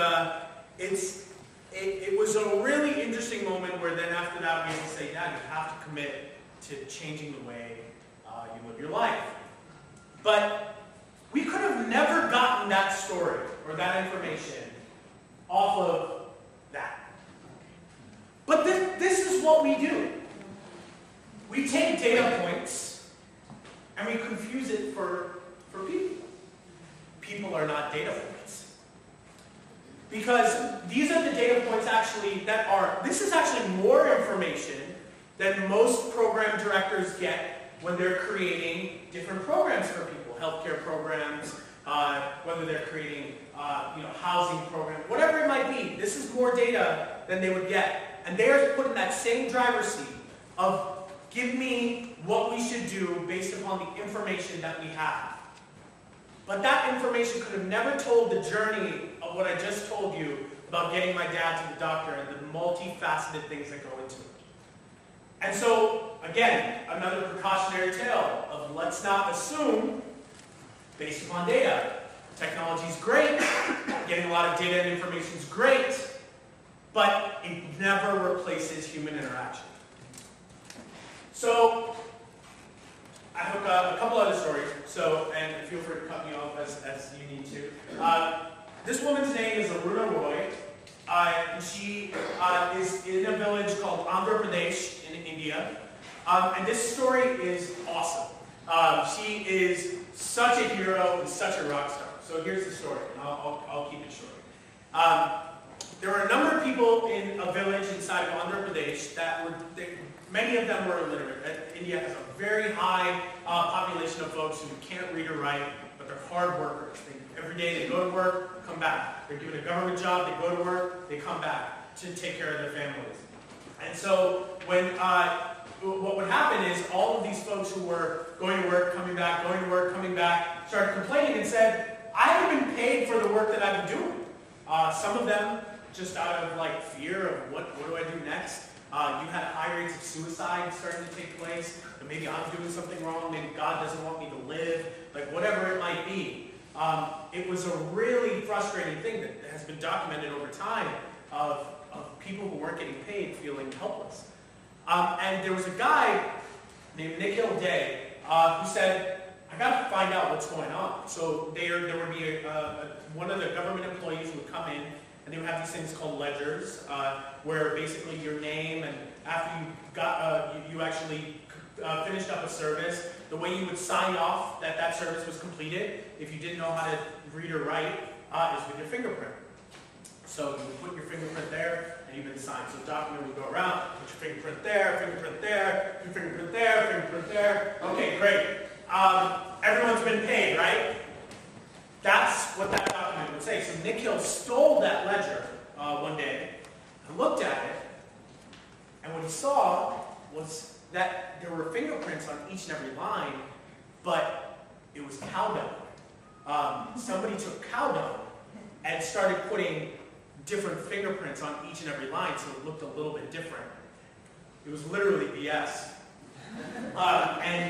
it was a really interesting moment where then after that we had to say, Dad, you have to commit to changing the way you live your life. But we could have never gotten that story or that information off of that. But this is what we do. We take data points and we confuse it for people. People are not data points. Because these are the data points this is actually more information than most program directors get when they're creating different programs for people, healthcare programs, whether they're creating housing programs, whatever it might be. This is more data than they would get. And they are put in that same driver's seat of give me what we should do based upon the information that we have. But that information could have never told the journey of what I just told you about getting my dad to the doctor and the multifaceted things that go into it. And so, again, another precautionary tale of let's not assume, based upon data, technology is great, getting a lot of data and information is great, but it never replaces human interaction. So, I have a couple other stories, and feel free to cut me off as you need to. This woman's name is Aruna Roy. She is in a village called Andhra Pradesh in India. And this story is awesome. She is such a hero and such a rock star. So here's the story, and I'll keep it short. There were a number of people in a village inside of Andhra Pradesh many of them were illiterate. India has a very high population of folks who can't read or write, but they're hard workers. Every day they go to work, come back. They're given a government job, they go to work, they come back to take care of their families. And so what would happen is all of these folks who were going to work, coming back, going to work, coming back, started complaining and said, I haven't been paid for the work that I've been doing. Some of them just out of fear of what do I do next. You had high rates of suicide starting to take place, and maybe I'm doing something wrong, maybe God doesn't want me to live, whatever it might be. It was a really frustrating thing that has been documented over time of people who weren't getting paid feeling helpless. And there was a guy named Nikhil Day who said, I got to find out what's going on. So there would be one of the government employees would come in, and they would have these things called ledgers, where basically your name, and after you got you actually finished up a service, the way you would sign off that that service was completed, if you didn't know how to read or write, is with your fingerprint. So you would put your fingerprint there, and you've been signed. So the document would go around, put your fingerprint there, fingerprint there, your fingerprint there, fingerprint there. Okay, great. Everyone's been paid, right? That's what that document would say. So Nick Hill stole that ledger one day and looked at it, and what he saw was that there were fingerprints on each and every line, but it was cow dung. Somebody took cow dung and started putting different fingerprints on each and every line, so it looked a little bit different. It was literally BS. And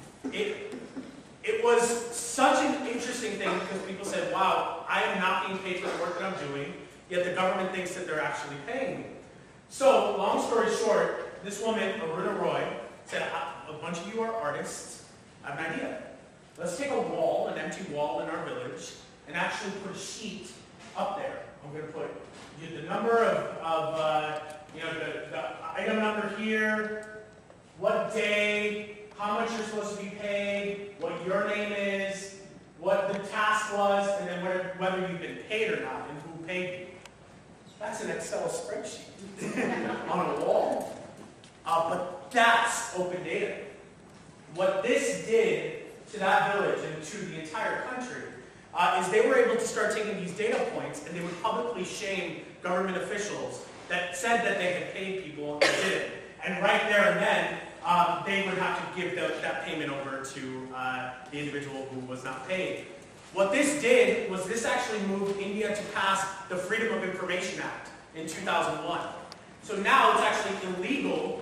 it was such an interesting thing because people said, wow, I am not being paid for the work that I'm doing, yet the government thinks that they're actually paying me. So, long story short, this woman, Aruna Roy, said, a bunch of you are artists, I have an idea. Let's take a wall, an empty wall in our village, and actually put a sheet up there. I'm going to put the number of the item number here, what day, how much you're supposed to be paid, what your name is, what the task was, and then whether you've been paid or not, and who paid you. That's an Excel spreadsheet on a wall. But that's open data. What this did to that village and to the entire country is they were able to start taking these data points and they would publicly shame government officials that said that they had paid people and they didn't. And right there and then, they would have to give that payment over to the individual who was not paid. What this did was this actually moved India to pass the Freedom of Information Act in 2001. So now it's actually illegal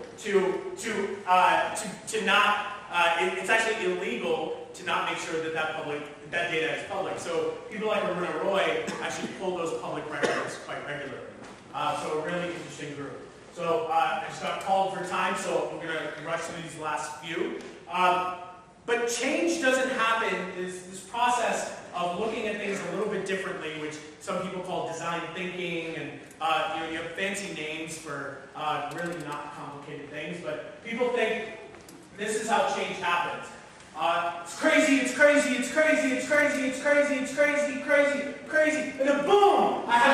it's actually illegal to not make sure that data is public. So people like Aruna Roy actually pull those public records quite regularly. So a really interesting group. So I just got called for time, so we're going to rush through these last few. But change doesn't happen, this process of looking at things a little bit differently, which some people call design thinking, and you have fancy names for really not complicated things, but people think this is how change happens. It's crazy, it's crazy, it's crazy, it's crazy, it's crazy, it's crazy, crazy, crazy, and then boom! I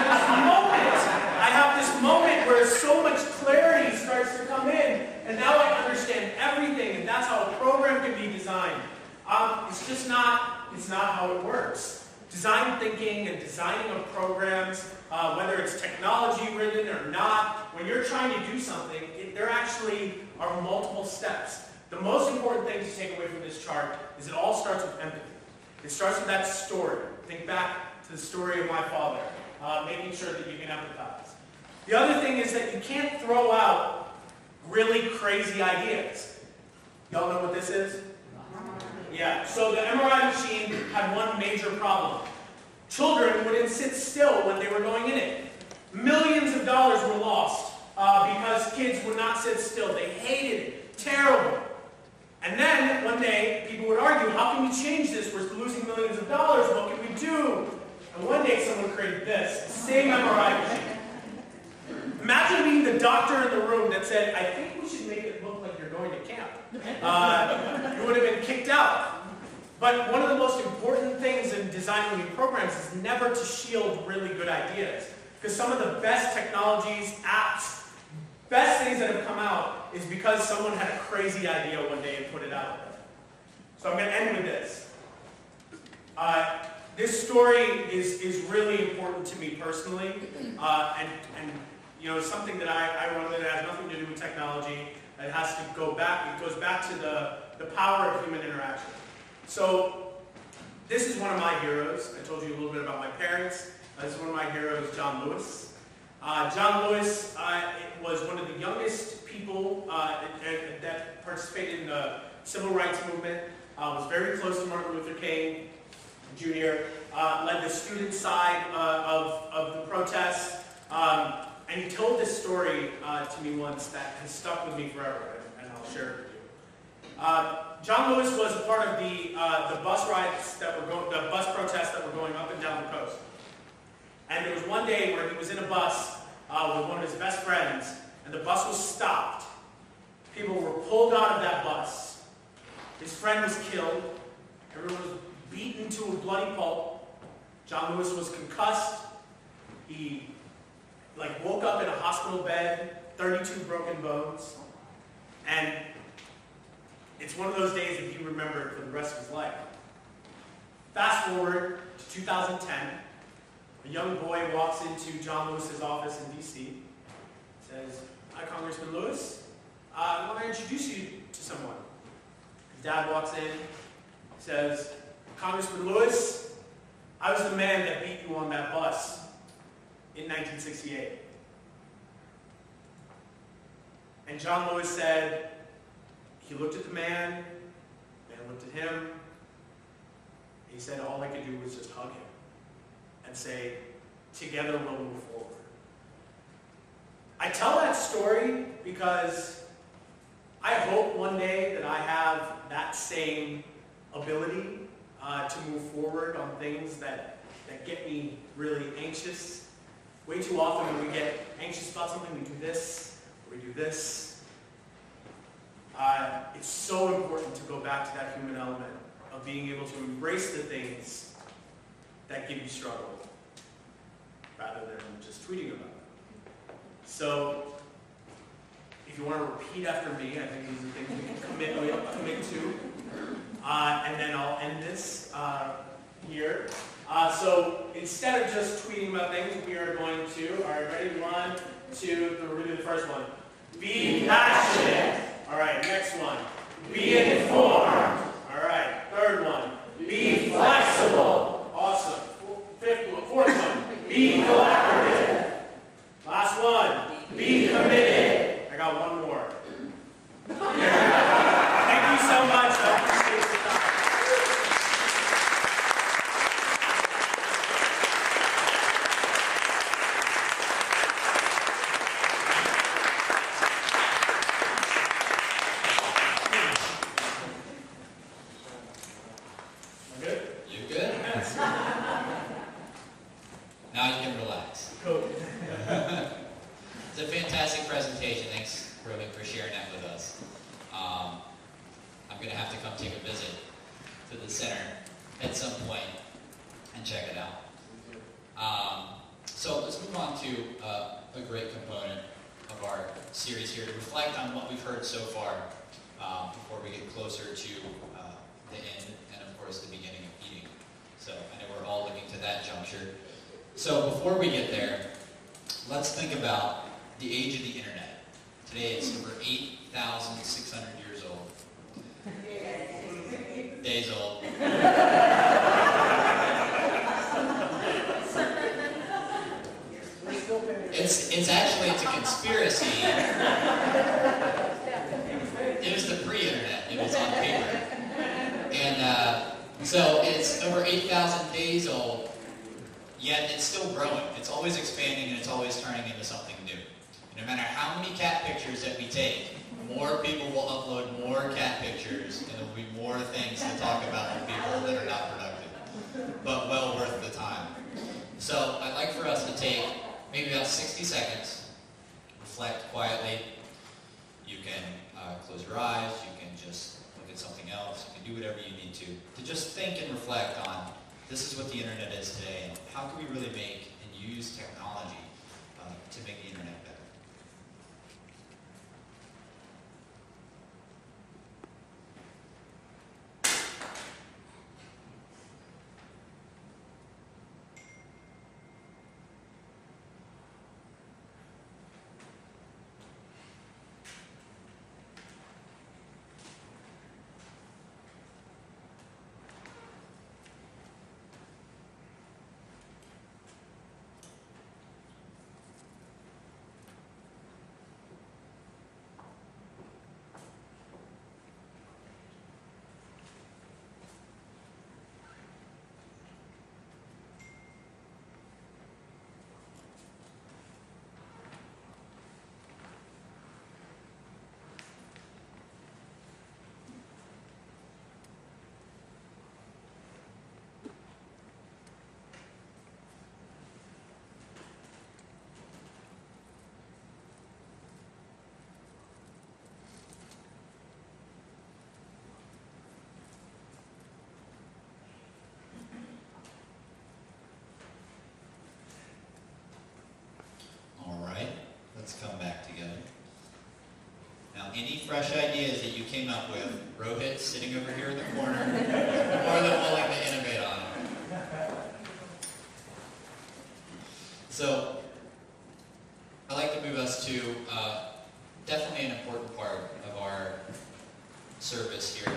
have this moment where so much clarity starts to come in, and now I understand everything, and that's how a program can be designed. It's not how it works. Design thinking and designing of programs, whether it's technology ridden or not, when you're trying to do something, there actually are multiple steps. The most important thing to take away from this chart is it all starts with empathy. It starts with that story. Think back to the story of my father, making sure that you can empathize. The other thing is that you can't throw out really crazy ideas. Y'all know what this is? Yeah, so the MRI machine had one major problem. Children wouldn't sit still when they were going in it. Millions of dollars were lost because kids would not sit still. They hated it. Terrible. And then, one day, people would argue, how can we change this? We're losing millions of dollars. What can we do? And one day, someone created this, same MRI machine. Imagine being the doctor in the room that said, I think we should make it look like you're going to camp. You would have been kicked out. But one of the most important things in designing new programs is never to shield really good ideas. Because some of the best technologies, apps, best things that have come out is because someone had a crazy idea one day and put it out there. So I'm going to end with this. This story is really important to me personally, and you know, something that I run that has nothing to do with technology. It has to go back. It goes back to the power of human interaction. So this is one of my heroes. I told you a little bit about my parents. This is one of my heroes, John Lewis. John Lewis was one of the youngest people that participated in the civil rights movement. Was very close to Martin Luther King Jr. Led the student side of the protests. And he told this story to me once that has stuck with me forever, and I'll share it with you. John Lewis was a part of the bus rides that were the bus protests that were going up and down the coast. And there was one day where he was in a bus with one of his best friends, and the bus was stopped. People were pulled out of that bus. His friend was killed. Everyone was beaten to a bloody pulp. John Lewis was concussed. He woke up in a hospital bed, 32 broken bones. And it's one of those days that he remembered for the rest of his life. Fast forward to 2010. A young boy walks into John Lewis's office in D.C. Says, "Hi, Congressman Lewis. I want to introduce you to someone." His dad walks in, says, "Congressman Lewis, I was the man that beat you on that bus in 1968. And John Lewis said, he looked at the man looked at him. He said, all I could do was just hug him and say, together we'll move forward. I tell that story because I hope one day that I have that same ability to move forward on things that get me really anxious. Way too often when we get anxious about something, we do this, or we do this. It's so important to go back to that human element of being able to embrace the things that give you struggle, rather than just tweeting about them. So, if you want to repeat after me, I think these are things we can commit to. And then I'll end this here. So instead of just tweeting about things, we are going to, all right, ready? 1, 2, we're going to do the first one. Be passionate. All right, next one. Be informed. All right, third one. Be flexible. Awesome. Fourth one. Be collaborative. Last one. Be committed. I got one more. Thank you so much. I appreciate your time. Good? You good? Now you can relax. Cool. It's a fantastic presentation. Thanks, Rohit, for sharing that with us. I'm going to have to come take a visit to the center at some point and check it out. So let's move on to a great component of our series here to reflect on what we've heard so far before we get closer to the end and, of course, the beginning of eating. So I know we're all looking to that juncture. So before we get there, let's think about the age of the internet. Today it's over 8,600 years old. Days old. It's a conspiracy. It was the pre-internet. It was on paper. And so it's over 8,000 days old, yet it's still growing. It's always expanding and it's always turning into something new. No matter how many cat pictures that we take, more people will upload more cat pictures, and there will be more things to talk about with people that are not productive, but well worth the time. So I'd like for us to take maybe about 60 seconds, reflect quietly. You can close your eyes, you can just look at something else, you can do whatever you need to just think and reflect on this is what the internet is today, and how can we really make and use technology to make the internet better. any fresh ideas that you came up with, Rohit, sitting over here in the corner, more than willing to innovate on them. So, I'd like to move us to definitely an important part of our service here.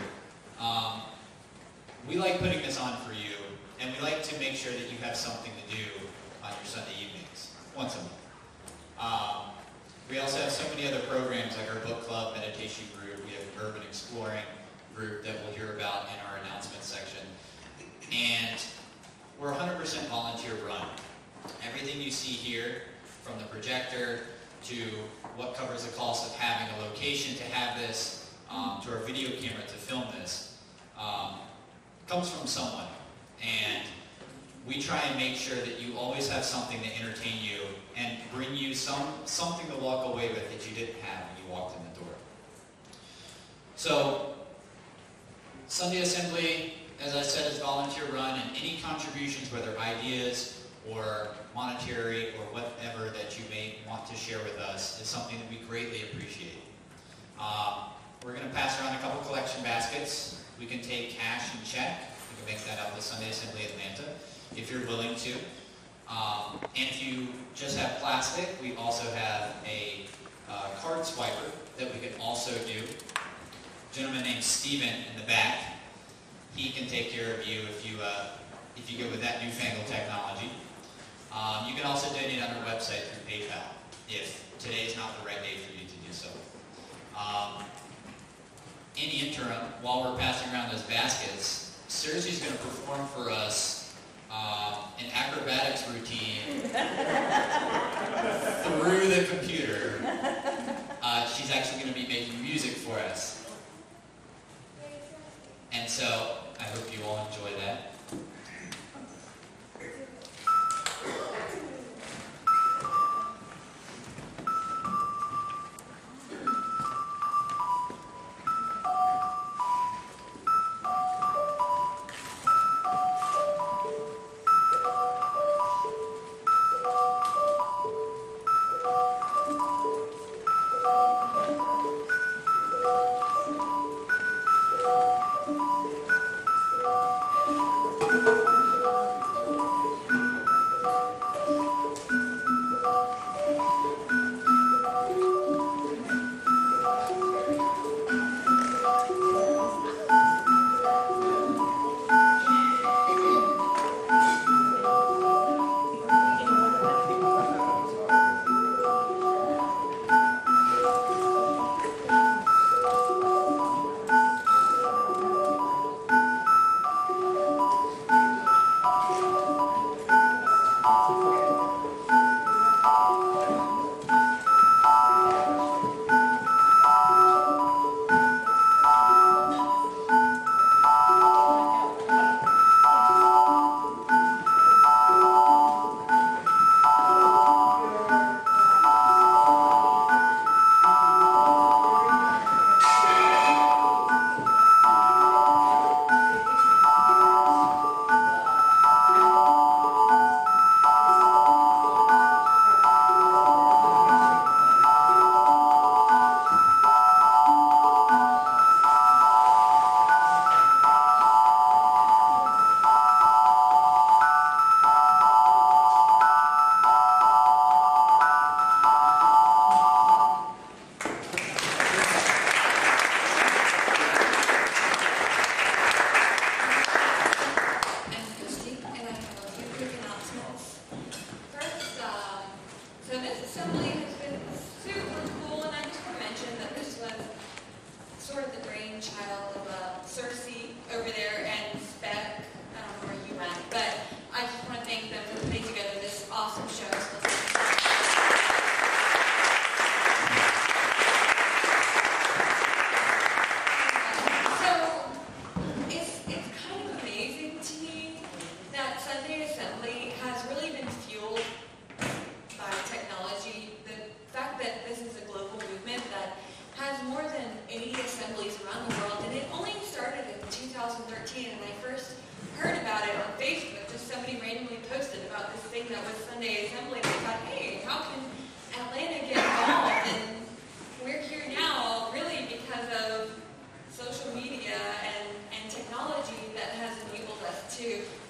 We like putting this on for you, and we like to make sure that you have something to do on your Sunday evenings, once a month. We also have so many other programs like our book club, meditation group. We have an urban exploring group that we'll hear about in our announcement section. And we're 100% volunteer run. Everything you see here, from the projector to what covers the cost of having a location to have this, to our video camera to film this, comes from someone. And we try and make sure that you always have something to entertain you and bring you something to walk away with that you didn't have when you walked in the door. So, Sunday Assembly, as I said, is volunteer run, and any contributions, whether ideas or monetary or whatever that you may want to share with us, is something that we greatly appreciate. We're going to pass around a couple collection baskets. We can take cash and check. We can make that up to Sunday Assembly Atlanta if you're willing to. And if you just have plastic, we also have a card swiper that we can also do. A gentleman named Steven in the back, he can take care of you if you go with that newfangled technology. You can also donate on our website through PayPal if today is not the right day for you to do so. In the interim, while we're passing around those baskets, Circe's going to perform for us an acrobatics routine through the computer. She's actually going to be making music for us. And so, I hope you all enjoy that. Sunday Assembly, and I thought, hey, how can Atlanta get involved? And we're here now, really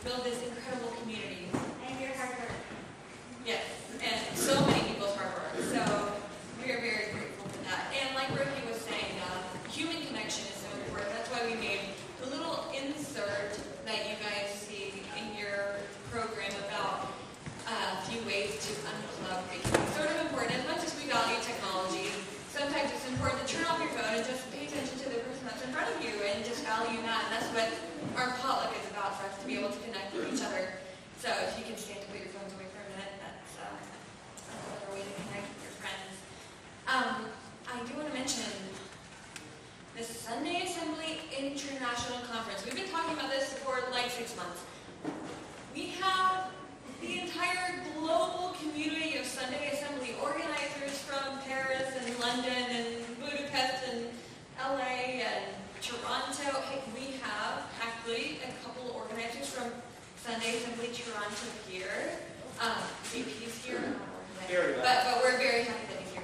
build this incredible community. And your hard work. Yes, and so many people's hard work. So we are very grateful for that. And like Rohit was saying, human connection is so important. That's why we made the little insert that you guys see in your program about a few ways to unplug. Because it's sort of important. As much as we value technology, sometimes it's important to turn off your phone and just pay attention to the person that's in front of you and just value that. And that's what our potluck is about, for us to be able to connect with each other. So if you can stand to put your phones away for a minute, that's another way to connect with your friends. I do want to mention the Sunday Assembly International Conference. We've been talking about this for like 6 months. We have the entire global community of Sunday Assembly organizers from Paris and London and Budapest and LA and Toronto. Hey, we have actually a couple of organizers from Sunday Assembly Toronto here. VP's here. But we're very happy that he's here.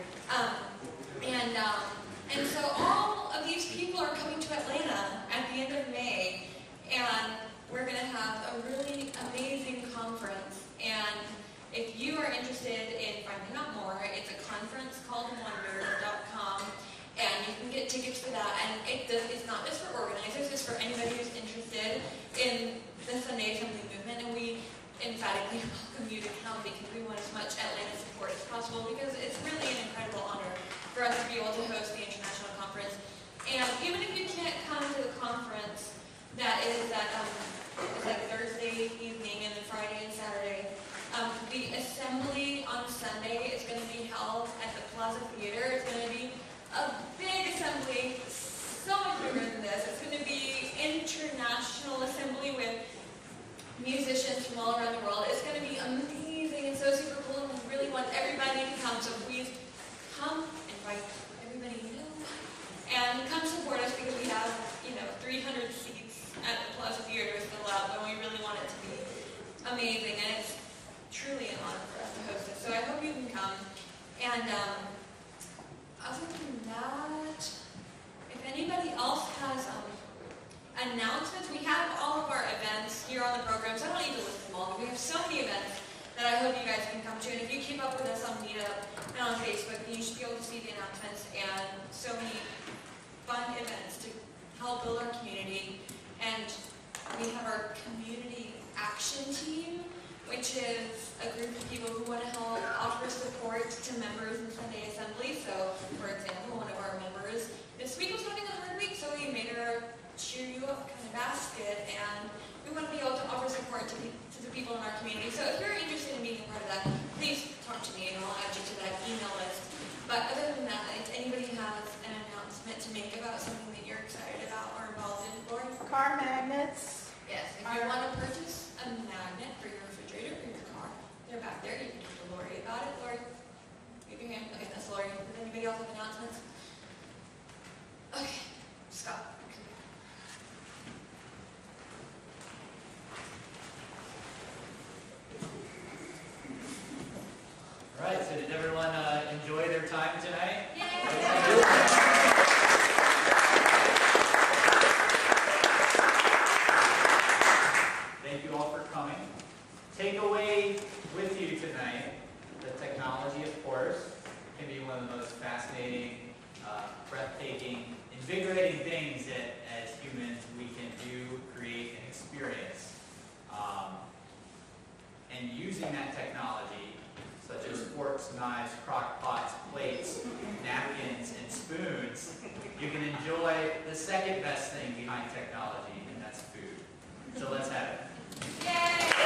And so all of these people are coming to Atlanta at the end of May, and we're going to have a really amazing conference. And if you are interested in finding out more, it's a conference called wonder.com, and you can get tickets for that. And it's not just for organizers, it's for anybody who's interested in the Sunday Assembly movement. And we emphatically welcome you to come because we want as much Atlanta support as possible, because it's really an incredible honor for us to be able to host the international conference. And even if you can't come to the conference, that is that it's like Thursday evening and then Friday and Saturday. The assembly on Sunday is going to be held at the Plaza Theater. It's going to be a big assembly, so much bigger than this. It's going to be international assembly with musicians from all around the world. It's going to be amazing and so super cool, and we really want everybody to come. So please come, invite everybody you know, and come support us, because we have 300 seats at the Plaza Theater still out, but we really want it to be amazing, and it's truly an honor for us to host this. So I hope you can come. And other than that, if anybody else has announcements, we have all of our events here on the program, so I don't need to list them all, but we have so many events that I hope you guys can come to. And if you keep up with us on Meetup and on Facebook, you should be able to see the announcements and so many fun events to help build our community. And we have our community action team, which is a group of people who want to help offer support to members in Sunday Assembly. So, for example, one of our members this week was having a hard week, so we made her cheer you up kind of basket, and we want to be able to offer support to the people in our community. So if you're interested in being a part of that, please talk to me and I'll add you to that email list. But other than that, if anybody has an announcement to make about something that you're excited about or involved in, Lori? Car magnets. Yes, if you want to purchase a magnet for your refrigerator or your car, they're back there. You can talk to Lori about it. Lori, wave your hand. Okay, that's Lori. Does anybody else have announcements? Okay, Scott. All right, so did everyone enjoy their time tonight? Thank you all for coming. Take away with you tonight, the technology, of course, can be one of the most fascinating, breathtaking, invigorating things that as humans we can do, create, and experience. And using that technology, such as forks, knives, crock pots, plates, napkins, and spoons, you can enjoy the second best thing behind technology, and that's food. So let's have it. Yay!